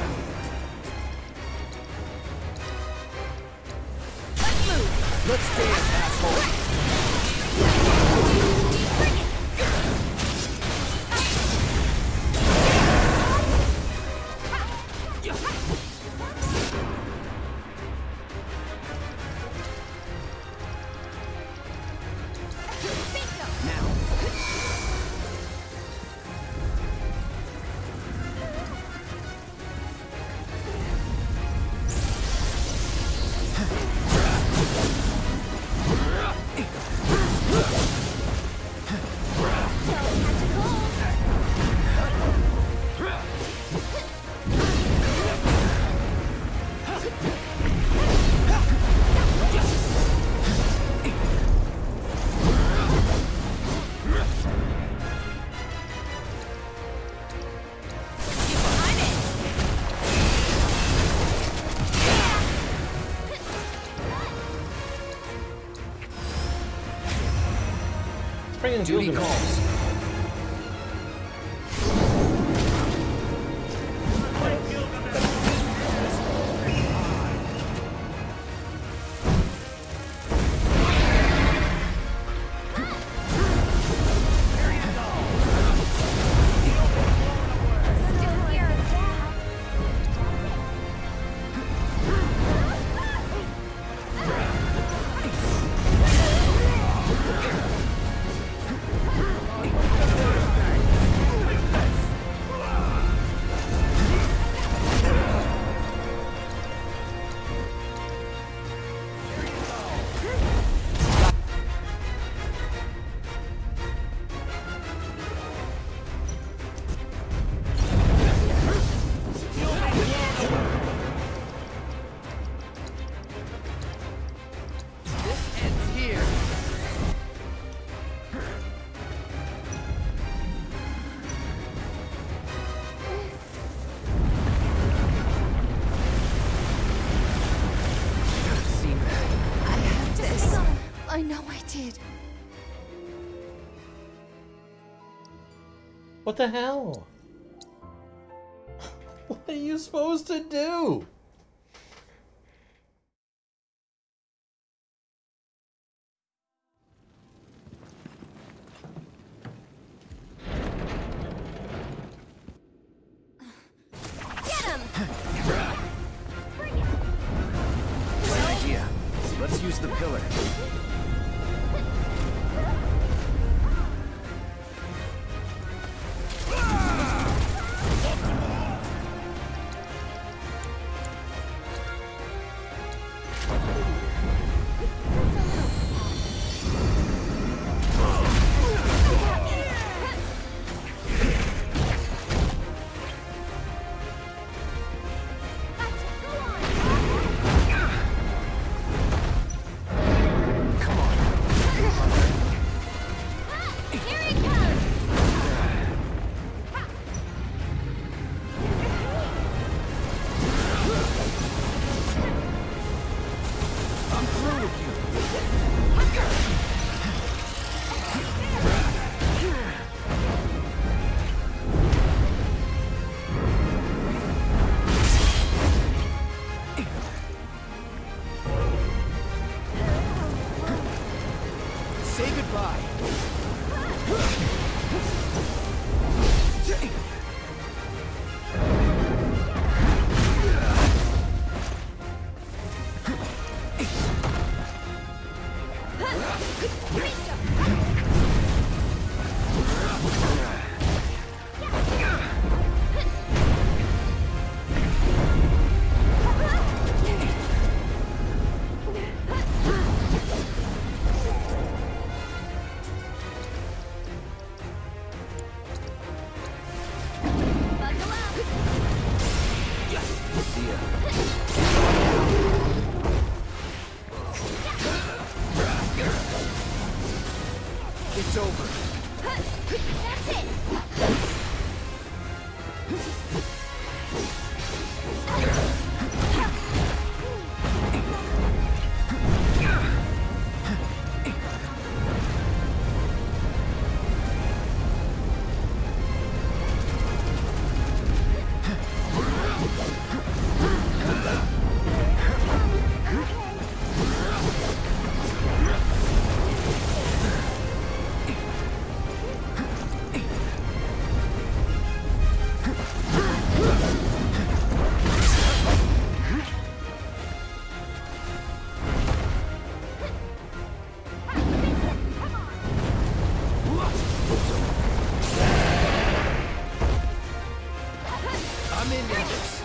Let's move! Let's dance, asshole! Now. training Duty calls. I know I did. What the hell? What are you supposed to do? Get him! Good idea. Let's use the pillar. Say goodbye. It's over. That's it! I'm in this.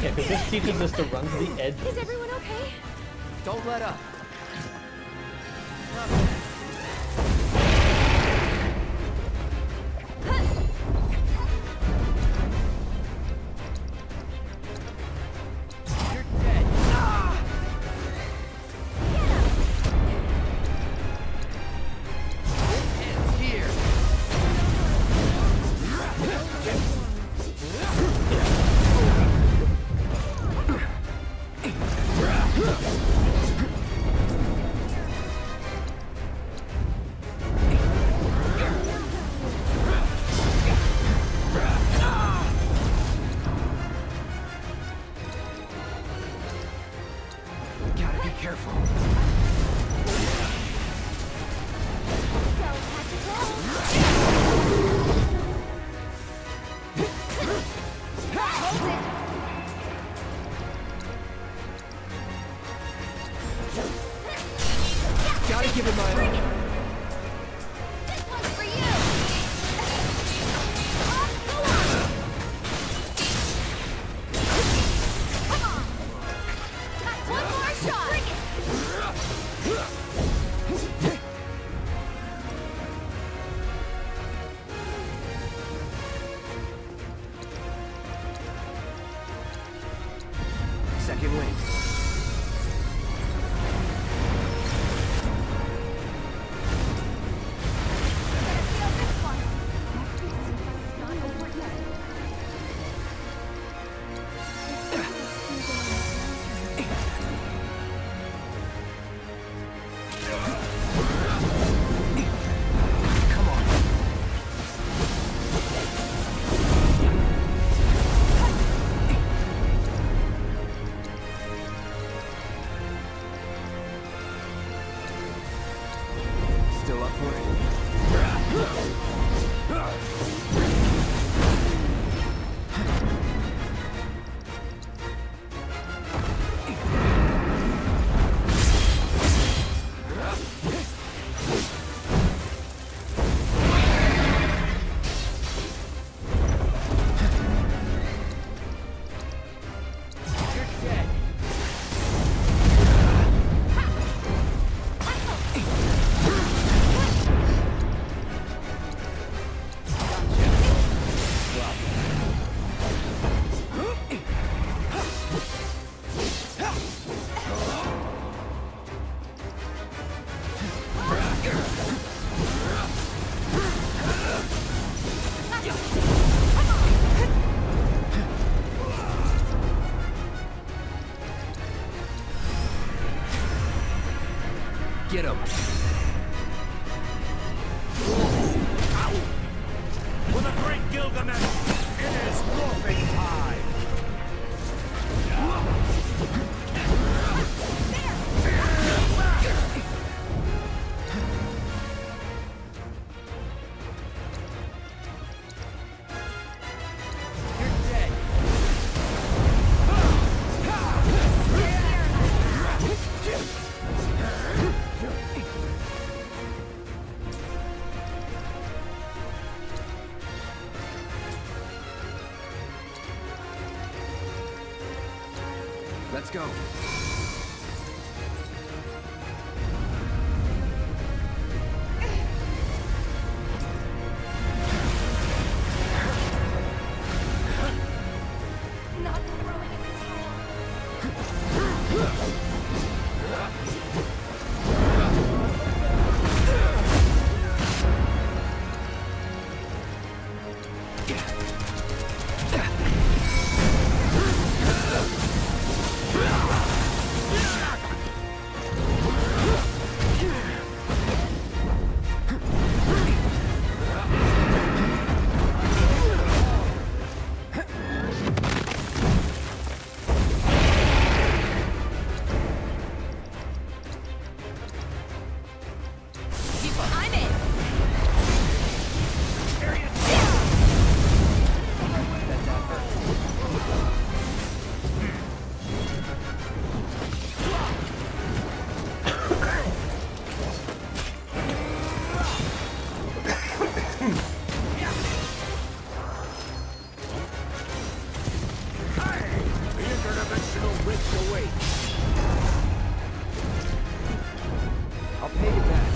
Yeah, because this teaches us to run to the edge. Is everyone okay? Don't let up. You're dead. Ah! This ends here. Gotta be careful. Gotta give it my all. This one's for you. Oh, go on. Come on. Got one more shot. Bring it. Second wing. Come on. Still up for it? You're dead. Get him. With a great Gilgamesh, it is morphing time! You're dead. Let's go. Not throwing in the towel. interdimensional rift awaits. I'll pay you back.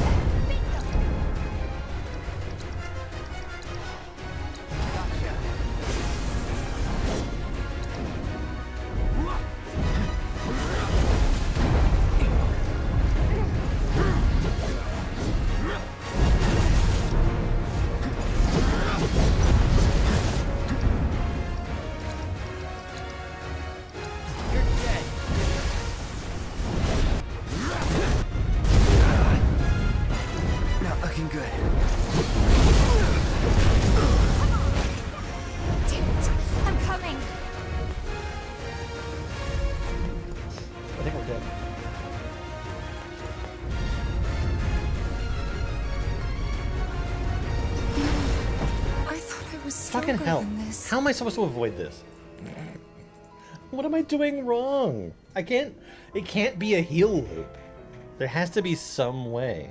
Fucking hell. How am I supposed to avoid this? What am I doing wrong? I can't... It can't be a heal loop. There has to be some way.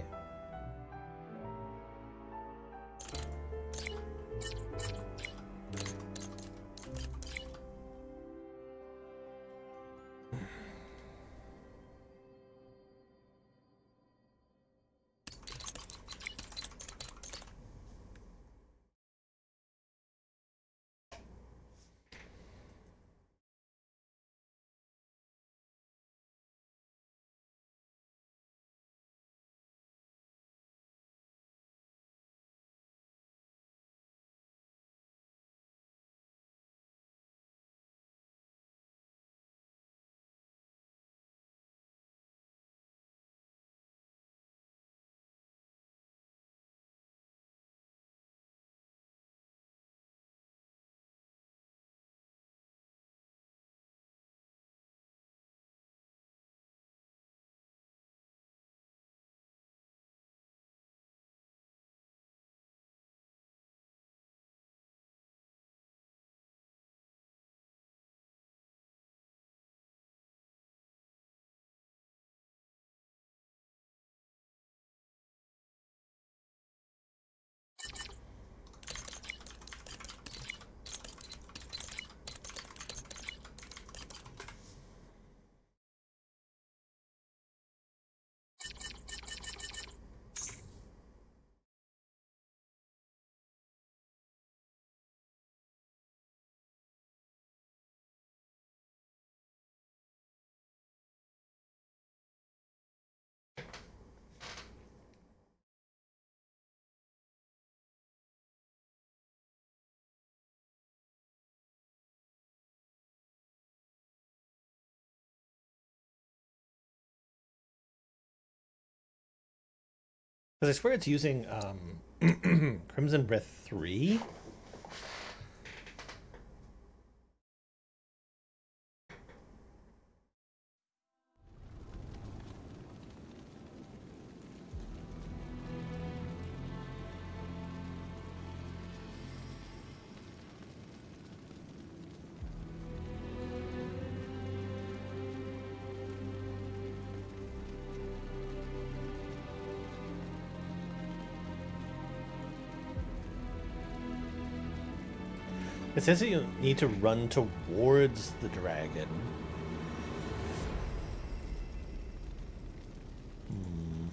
Because I swear it's using um, Crimson Breath three? It says that you need to run towards the dragon. Hmm.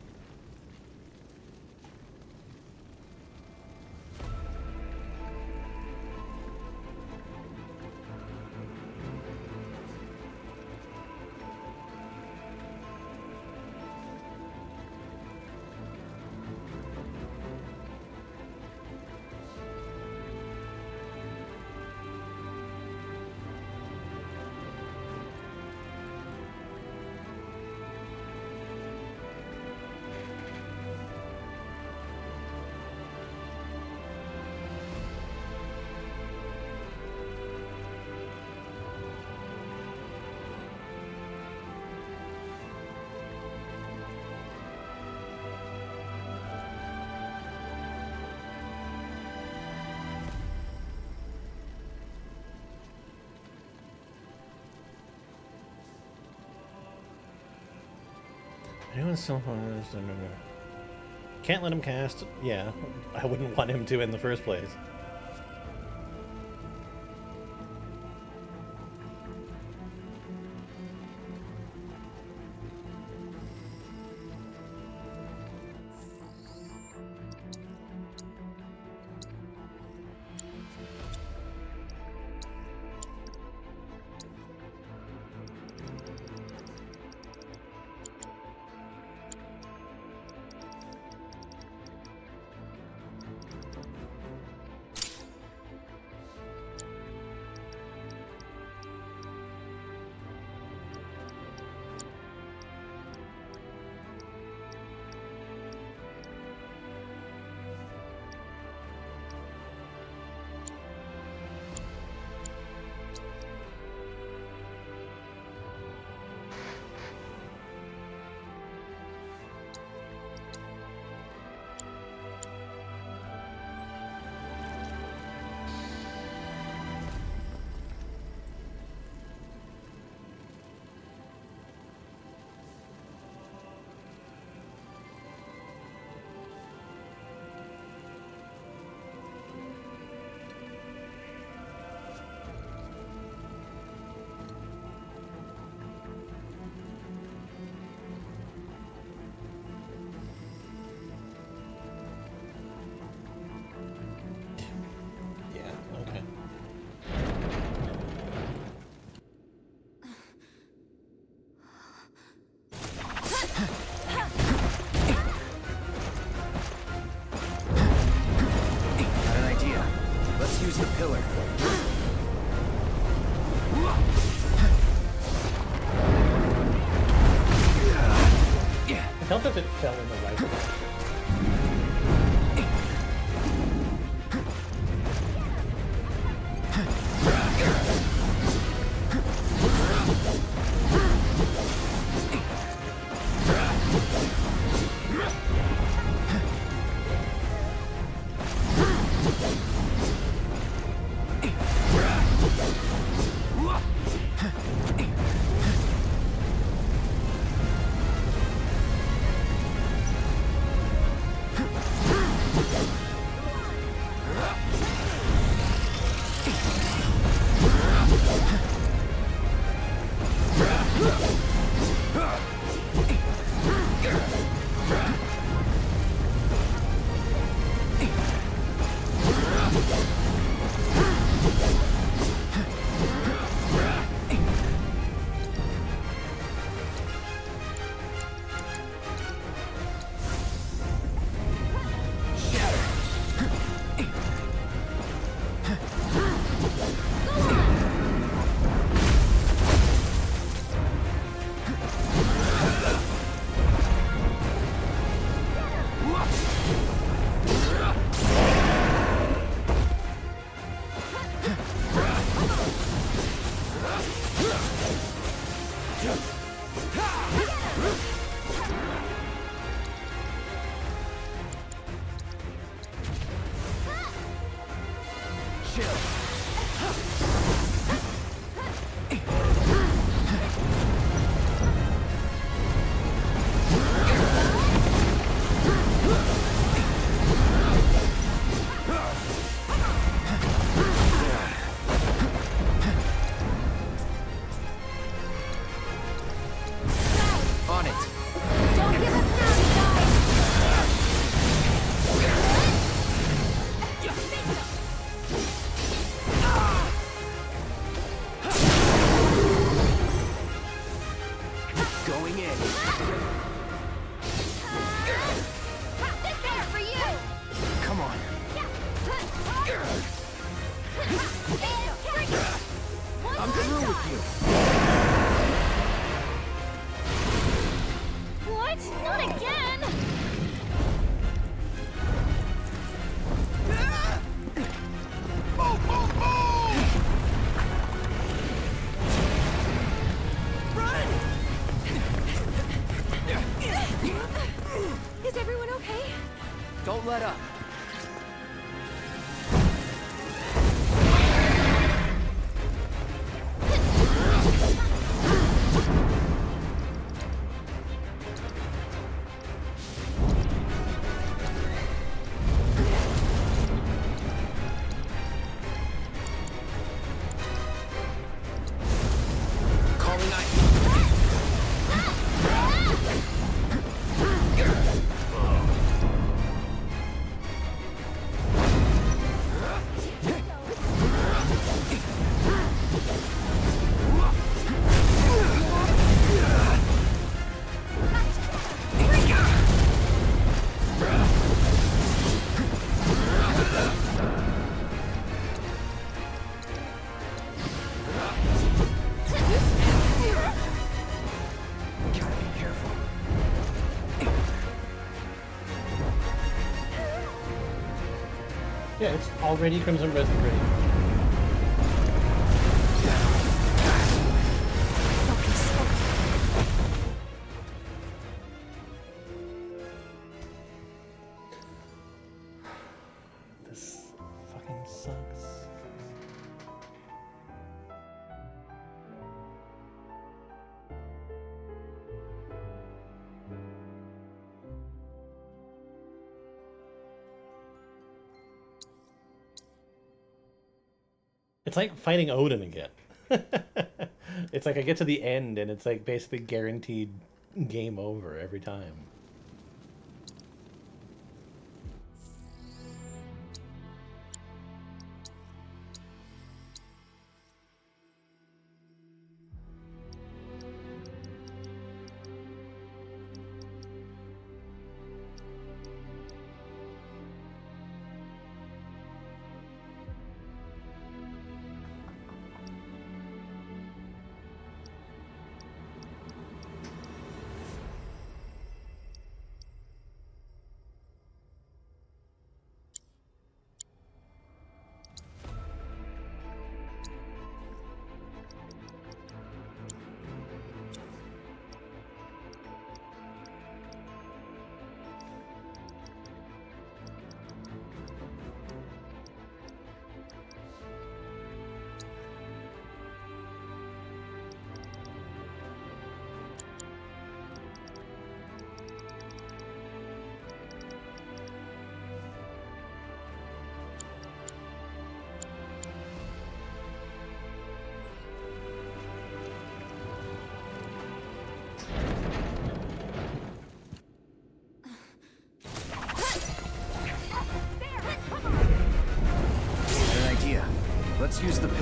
Anyone still can't let him cast? Yeah, I wouldn't want him to in the first place. wonder if it fell in the right place. Don't let up. Yeah, it's already Crimson Resin ready. This fucking sucks. It's like fighting Odin again. It's like I get to the end and it's like basically guaranteed game over every time.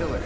pillar.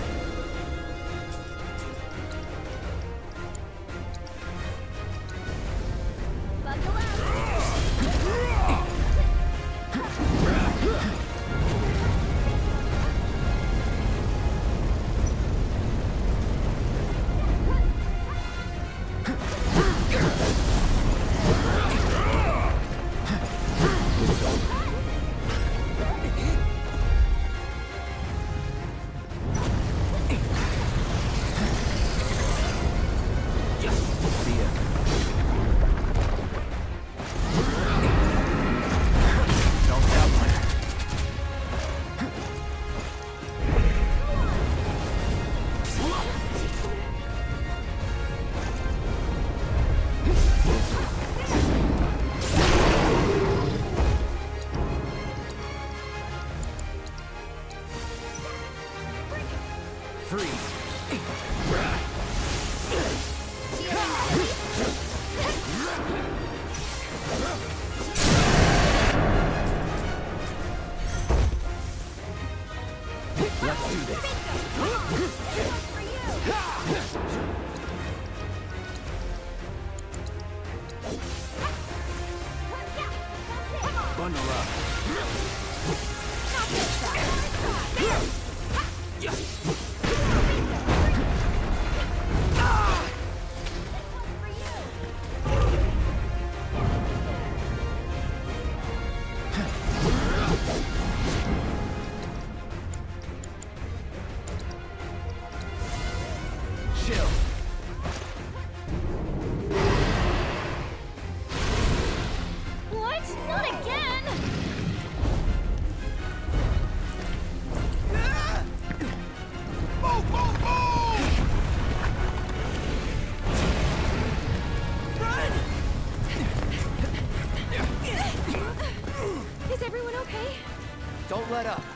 Don't let up.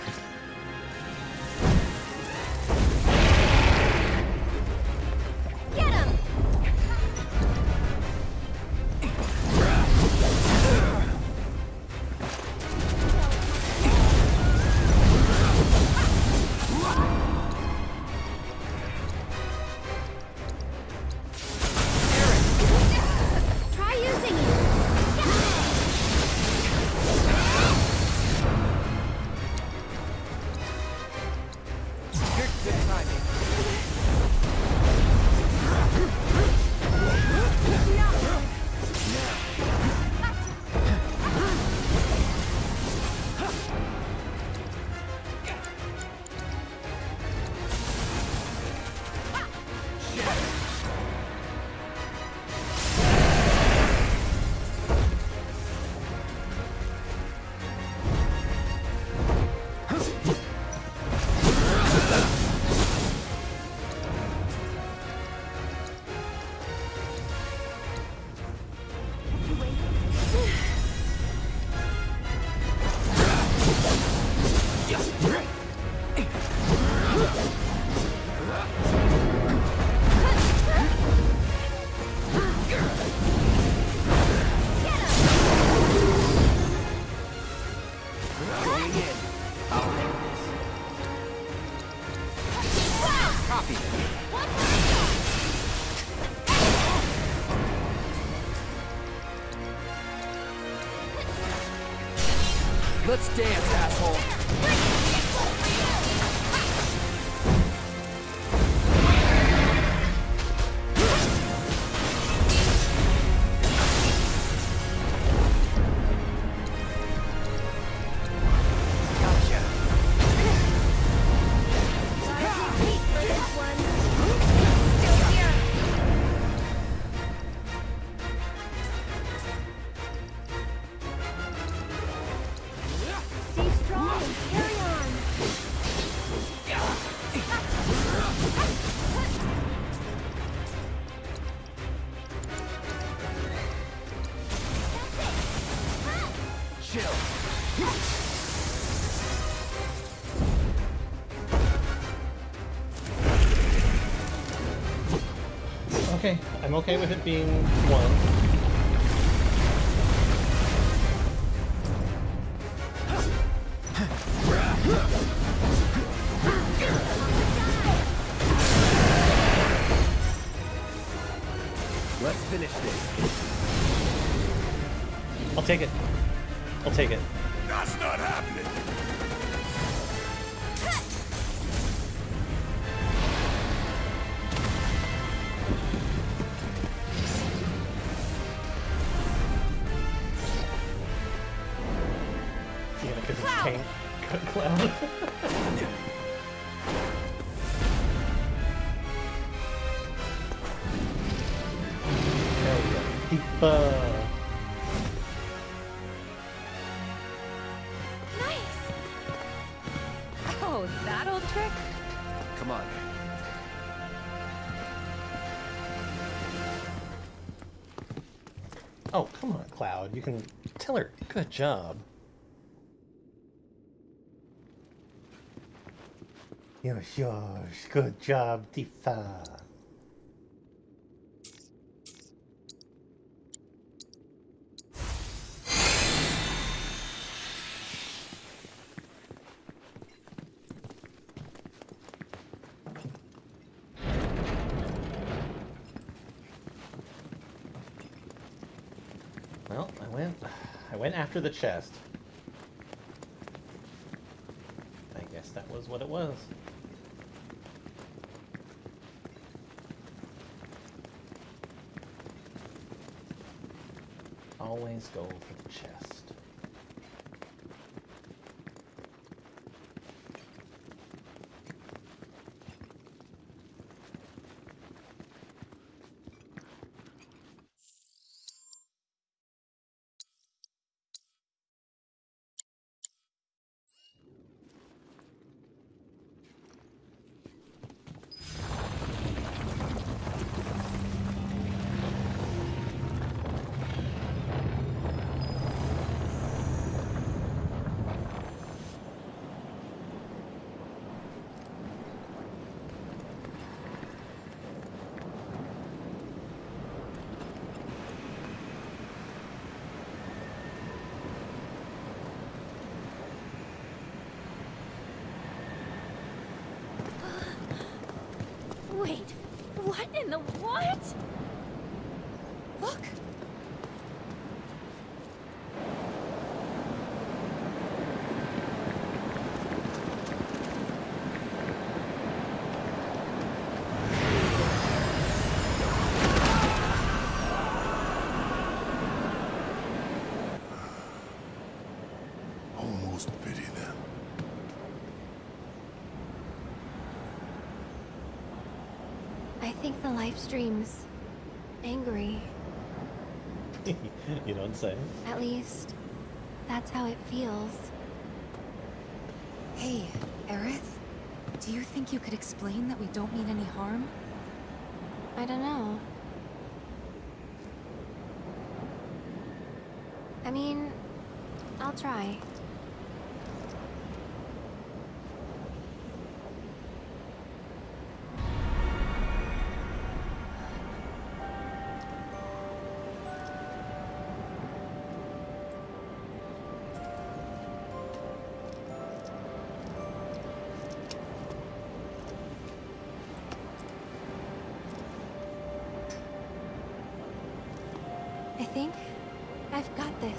Get him! Try using it. Let's dance, asshole. Okay, I'm okay with it being one. Let's finish this. I'll take it. I'll take it. That's not happening. Yeah, because it's tank. Cloud. There we go. Deepa. Nice! Oh, that old trick? Come on. Oh, come on, Cloud. You can tell her. Good job. Yosh, yosh. Good job, Tifa. Well, I went I went after the chest. I guess that was what it was. Always go for the chest. Wait, what in the what? Look! Almost pity them. I think the live stream's angry. You don't say. At least, that's how it feels. Hey, Aerith, do you think you could explain that we don't mean any harm? I don't know. I mean, I'll try. I think I've got this.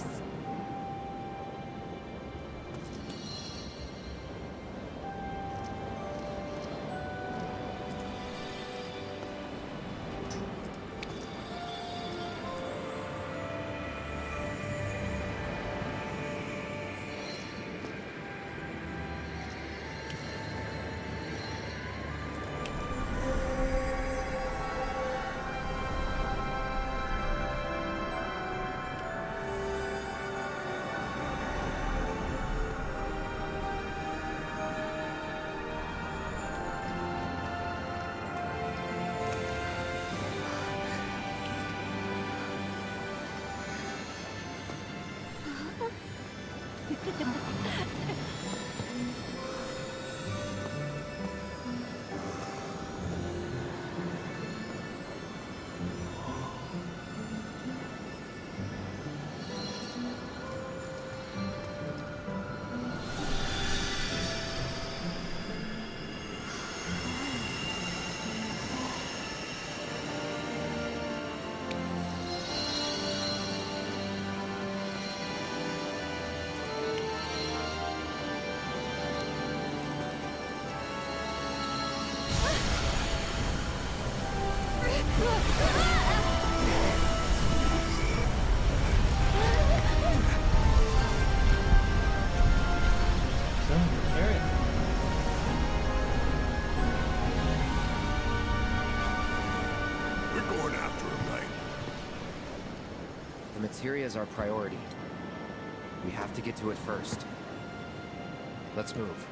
Materia is our priority. We have to get to it first. Let's move.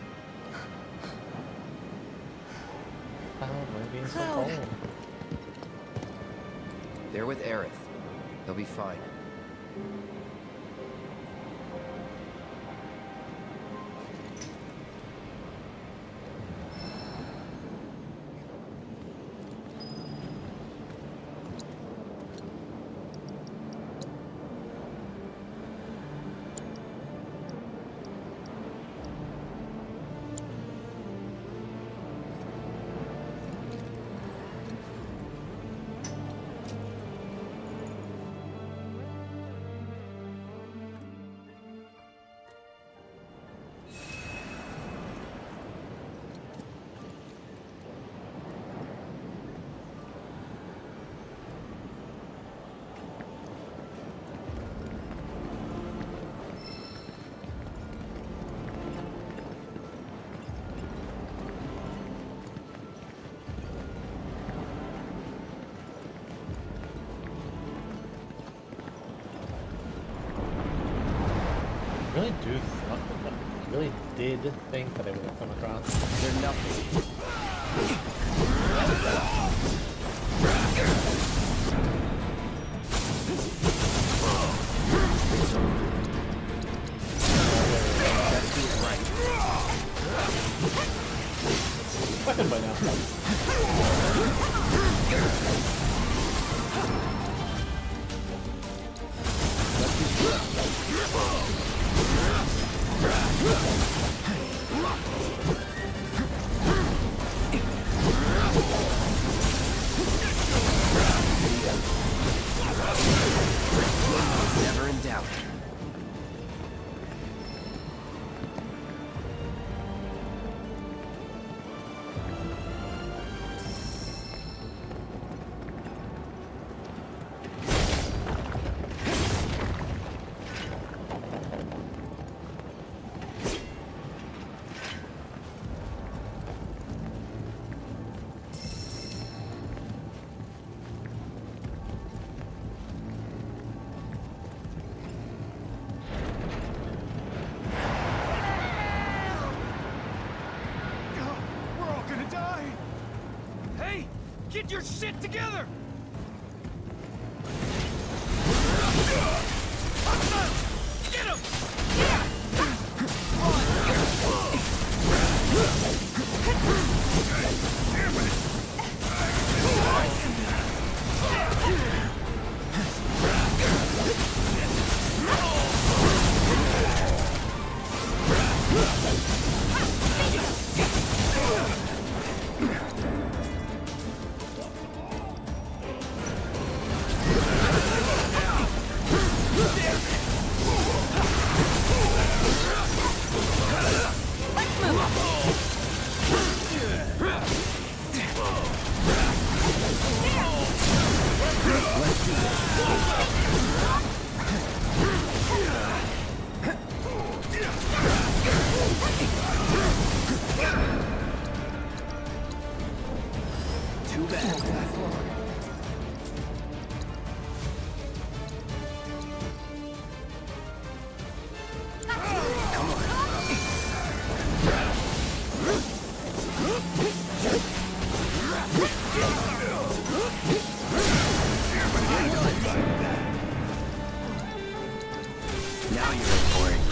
Oh, we're being so Cloud. cold. They're with Aerith. They'll be fine. Really do th really did think that I would have come across. They're nothing. Weapon by now. Never in doubt. Get your shit together! Get him! Too bad. Now you're in for it.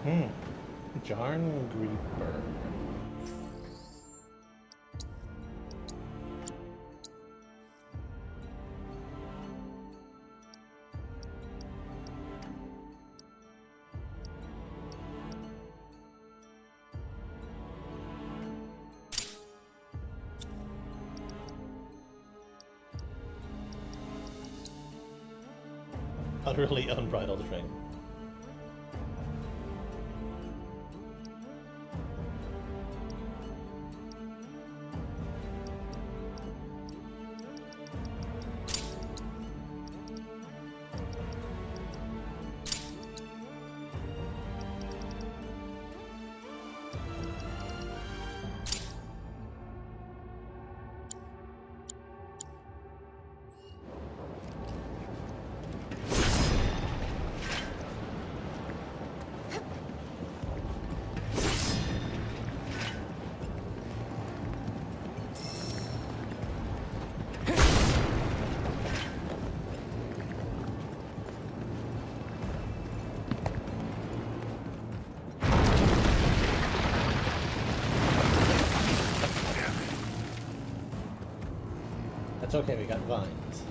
Hmm. Jarn Grieper. Utterly unbridled train. It's okay, we got vines.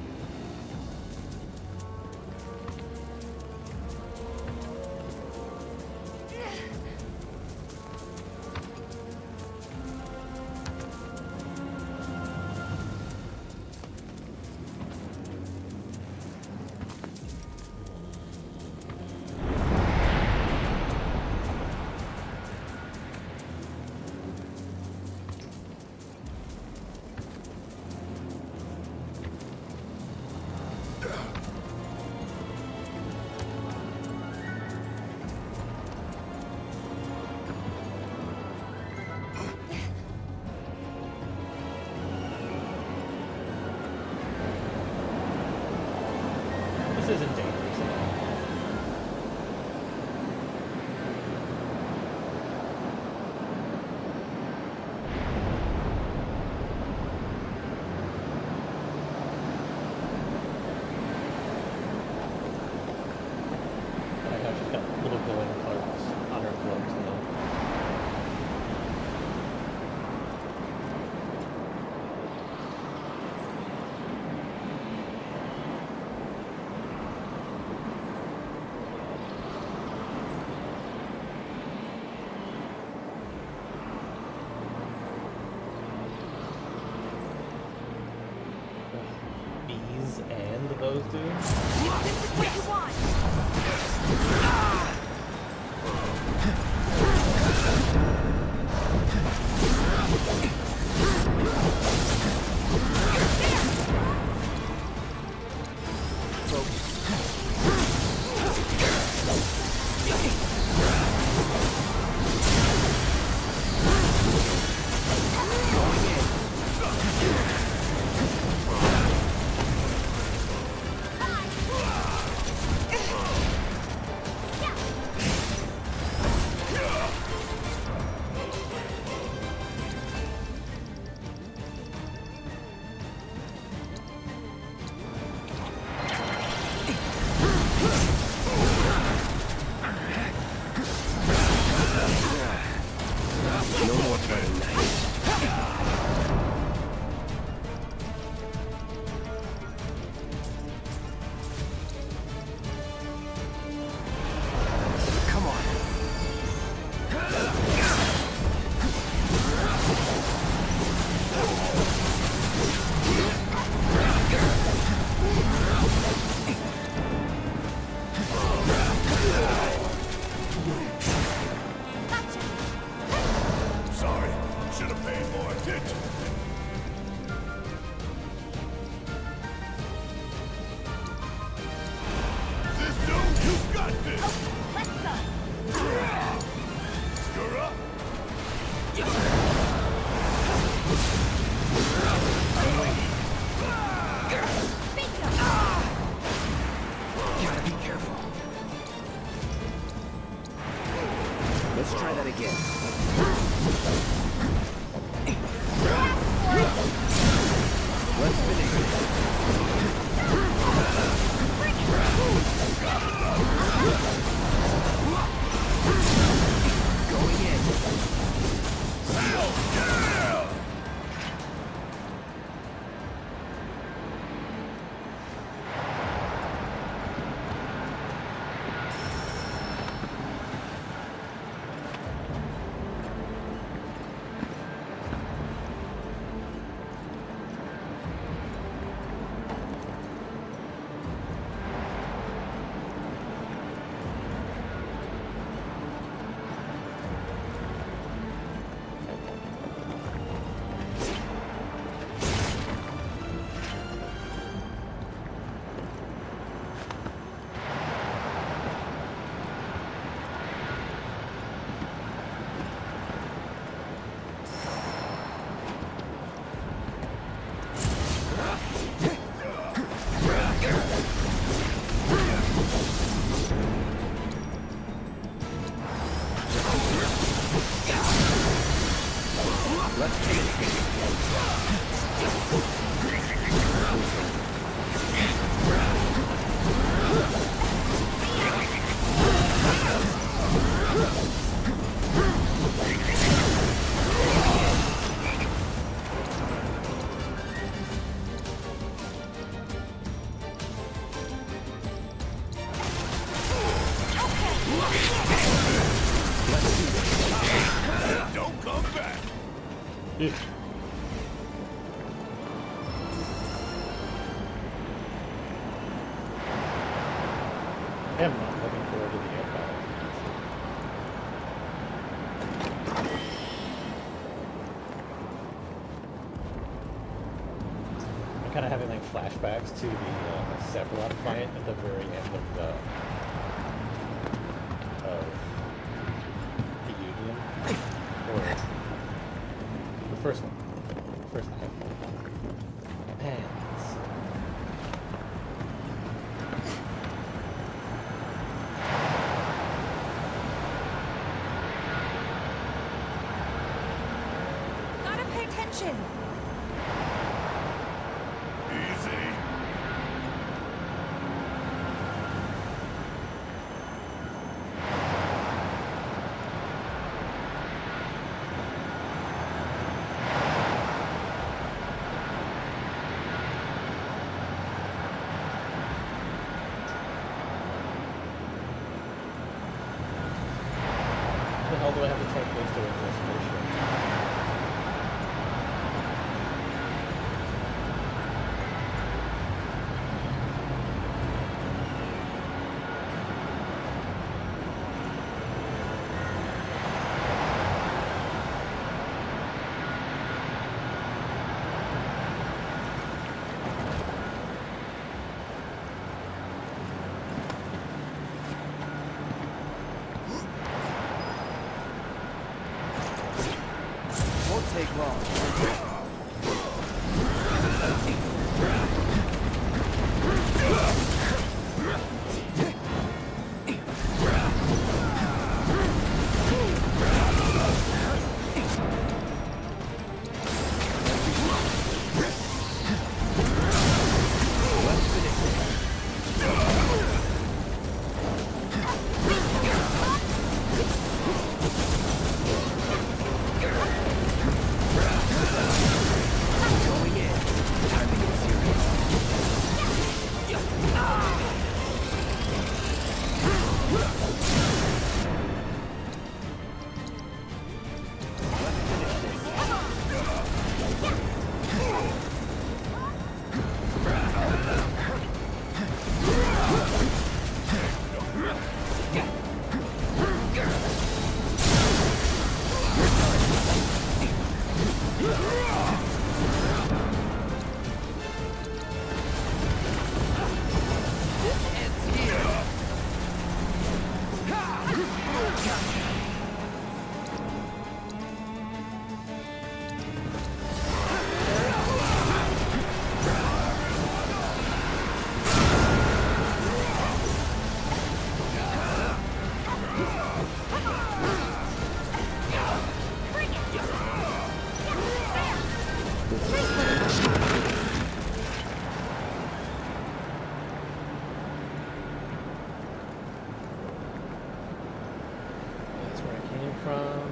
This isn't dangerous at all. I like how she's got little glowing parts on her clothes now. And those dudes? This is what you want! Let's try that again. Let's finish this. Don't come back. I am not looking forward to the air battle. I'm kind of having like flashbacks to the uh, Sephiroth fight at the very end of the of the Union, or the first one, the first one. Man, it's, Gotta pay attention. Easy. what the hell do I have to take this during this mission? Won't take long. Going in. Time to get serious. Let's finish this. This ends here. That's where I came from.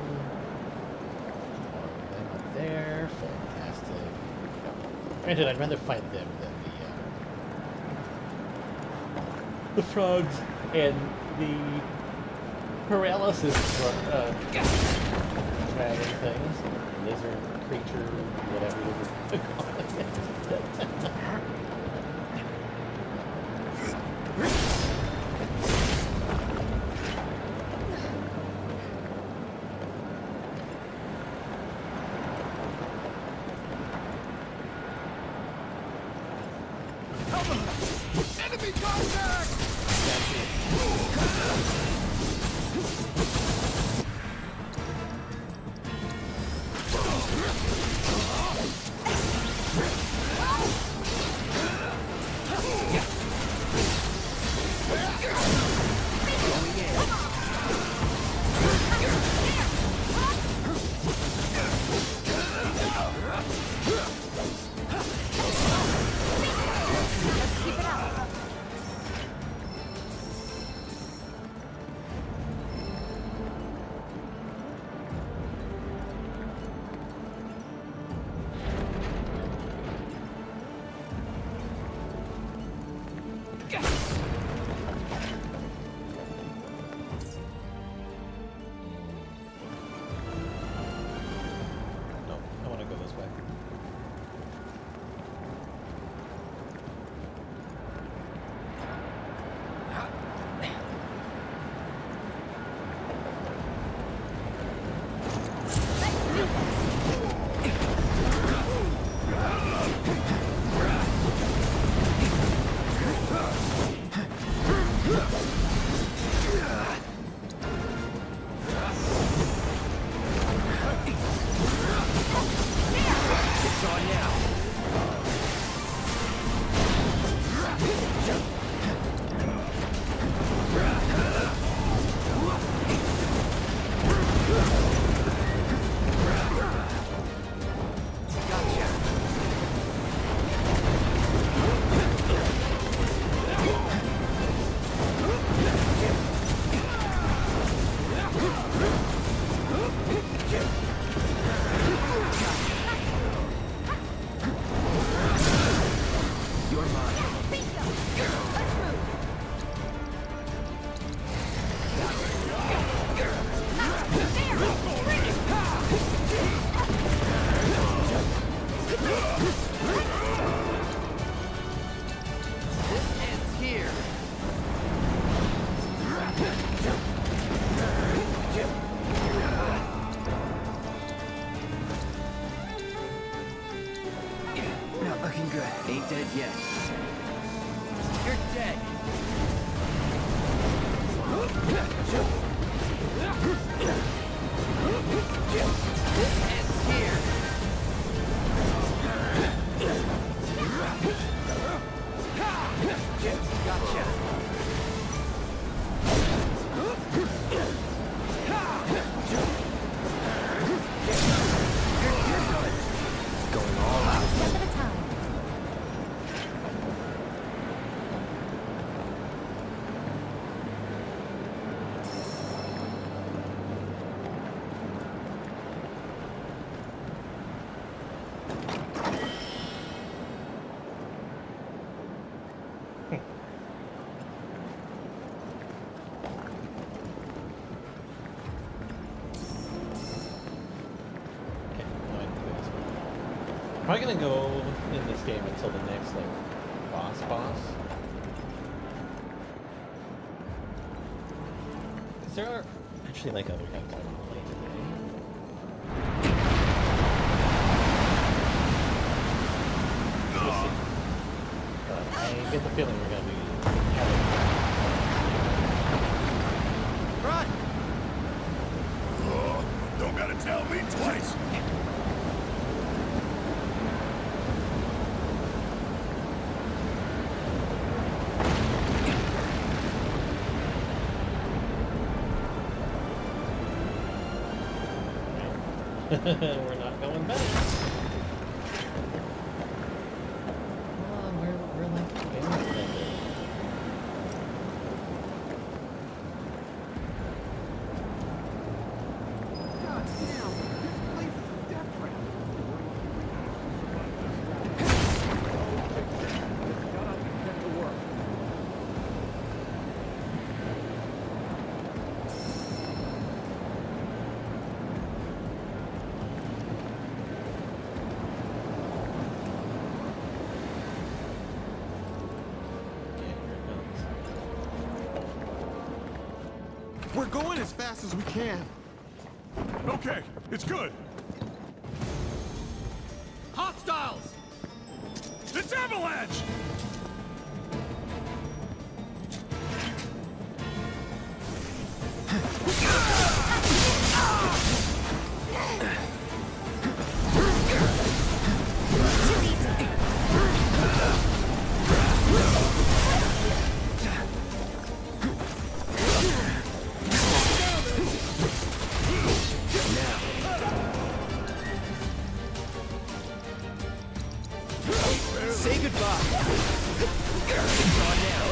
Them up there. Fantastic. Granted, I'd rather fight them than the uh, the frogs and the paralysis uh, dragon things, lizard creature, whatever you would call it. Enemy contact! Not looking good. Ain't dead yet. You're dead. This ends here. Gotcha. You're, you're done. Going all out. Step at a time. Probably gonna go in this game until the next like boss boss. Is there actually like other games I want to play today? We'll see. But I get the feeling we're gonna be having. Run! Oh, don't gotta tell me twice. We're not going back. Oh, we're, we're like family members. God damn, this place is different. Shut up and get to work. We're going as fast as we can. Okay, it's good. Hostiles! It's Avalanche! Say goodbye. It's on now.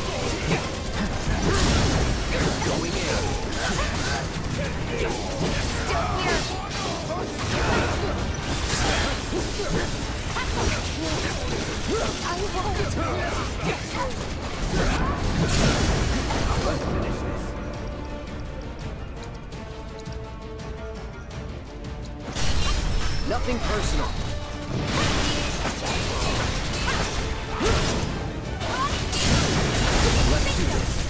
Going in. Let's finish this. Nothing personal. Let's do this.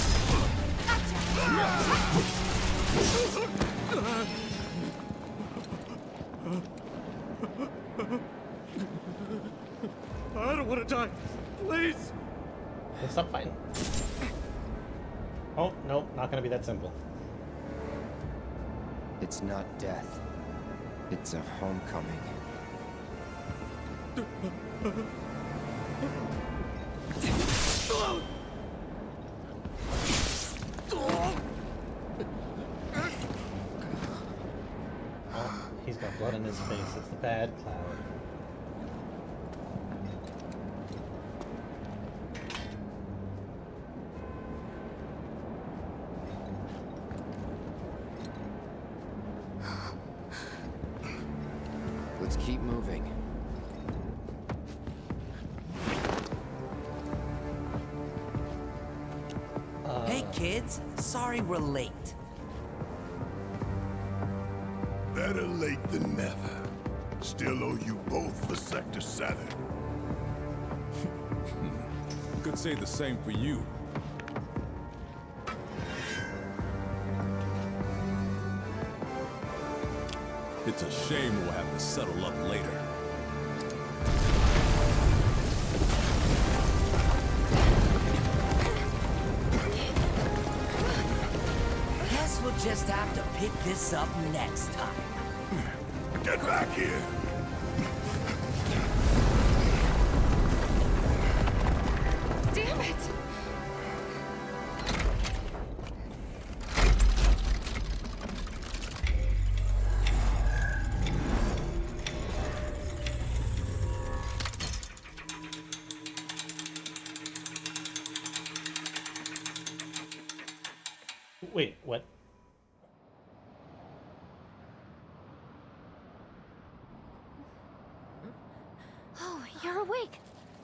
I don't want to die. Please. Let's stop fighting. Oh, nope, not gonna be that simple. It's not death. It's a homecoming. He's got blood on his face. It's the bad cloud. Let's keep moving. Uh, Hey kids, sorry we're late. Better late than never. Still owe you both for Sector seven. Could say the same for you. It's a shame we'll have to settle up later. Guess we'll just have to pick this up next time. Get back here. Damn it! Wait, what? Oh, you're awake.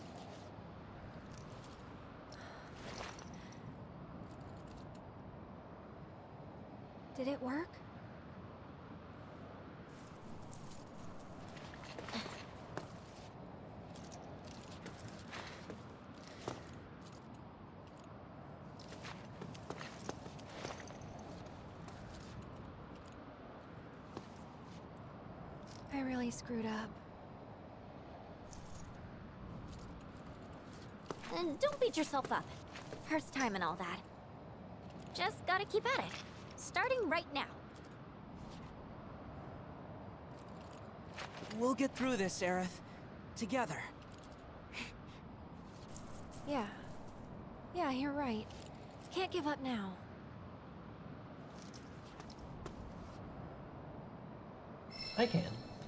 Did it work? I really screwed up. And don't beat yourself up. First time and all that. Just gotta keep at it. Starting right now. We'll get through this, Aerith. Together. Yeah. Yeah, you're right. Can't give up now. I can.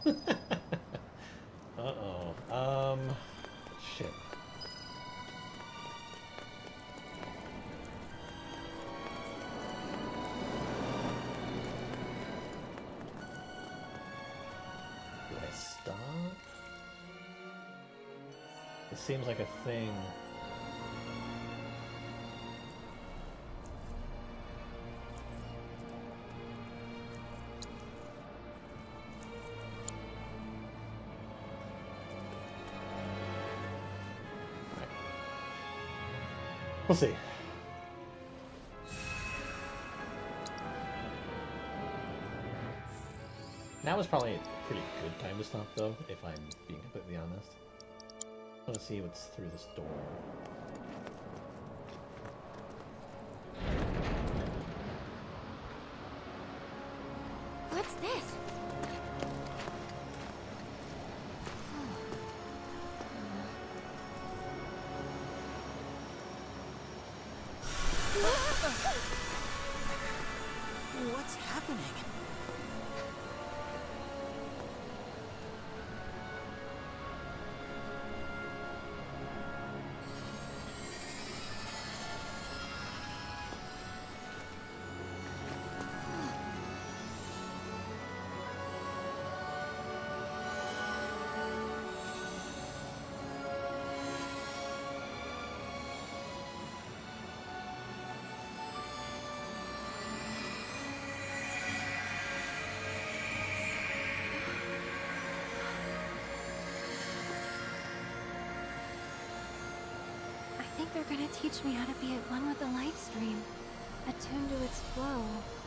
Uh-oh. Um... Shit. Do I stop? It seems like a thing. We'll see. Now is probably a pretty good time to stop, though, if I'm being completely honest. I want to see what's through this door. What's this? What's happening? I think they're gonna teach me how to be at one with the life stream, attuned to its flow.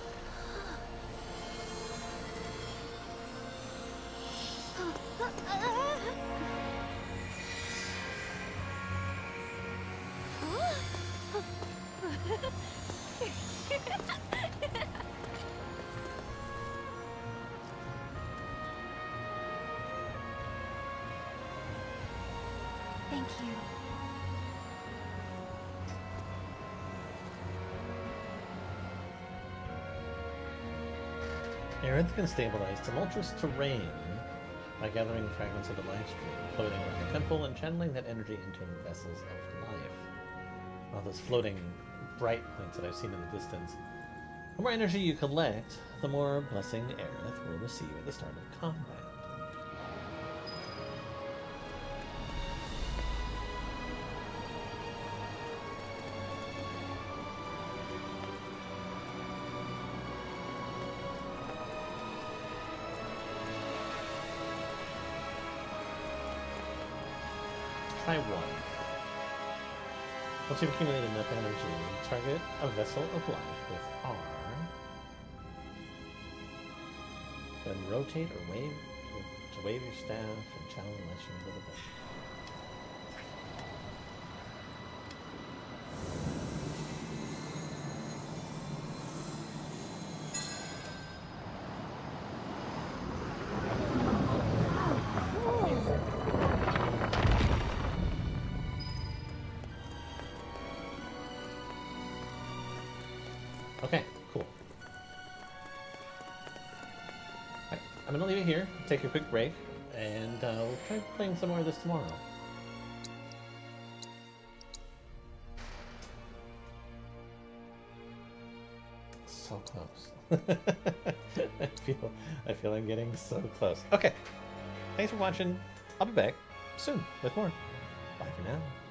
Thank you. Aerith can stabilize tumultuous terrain by gathering fragments of the life stream, floating around the temple, and channeling that energy into vessels of life. All those floating bright points that I've seen in the distance. The more energy you collect, the more blessing Aerith will receive at the start of combat. Try one. Once you've accumulated enough energy, target a vessel of life with R. Then rotate or wave to, to wave your staff and challenge legend a little bit. Okay, cool. Right, I'm gonna leave it here, take a quick break, and uh, we'll try playing some more of this tomorrow. So close. I feel, I feel I'm getting so close. Okay, thanks for watching. I'll be back soon with more. Bye for now.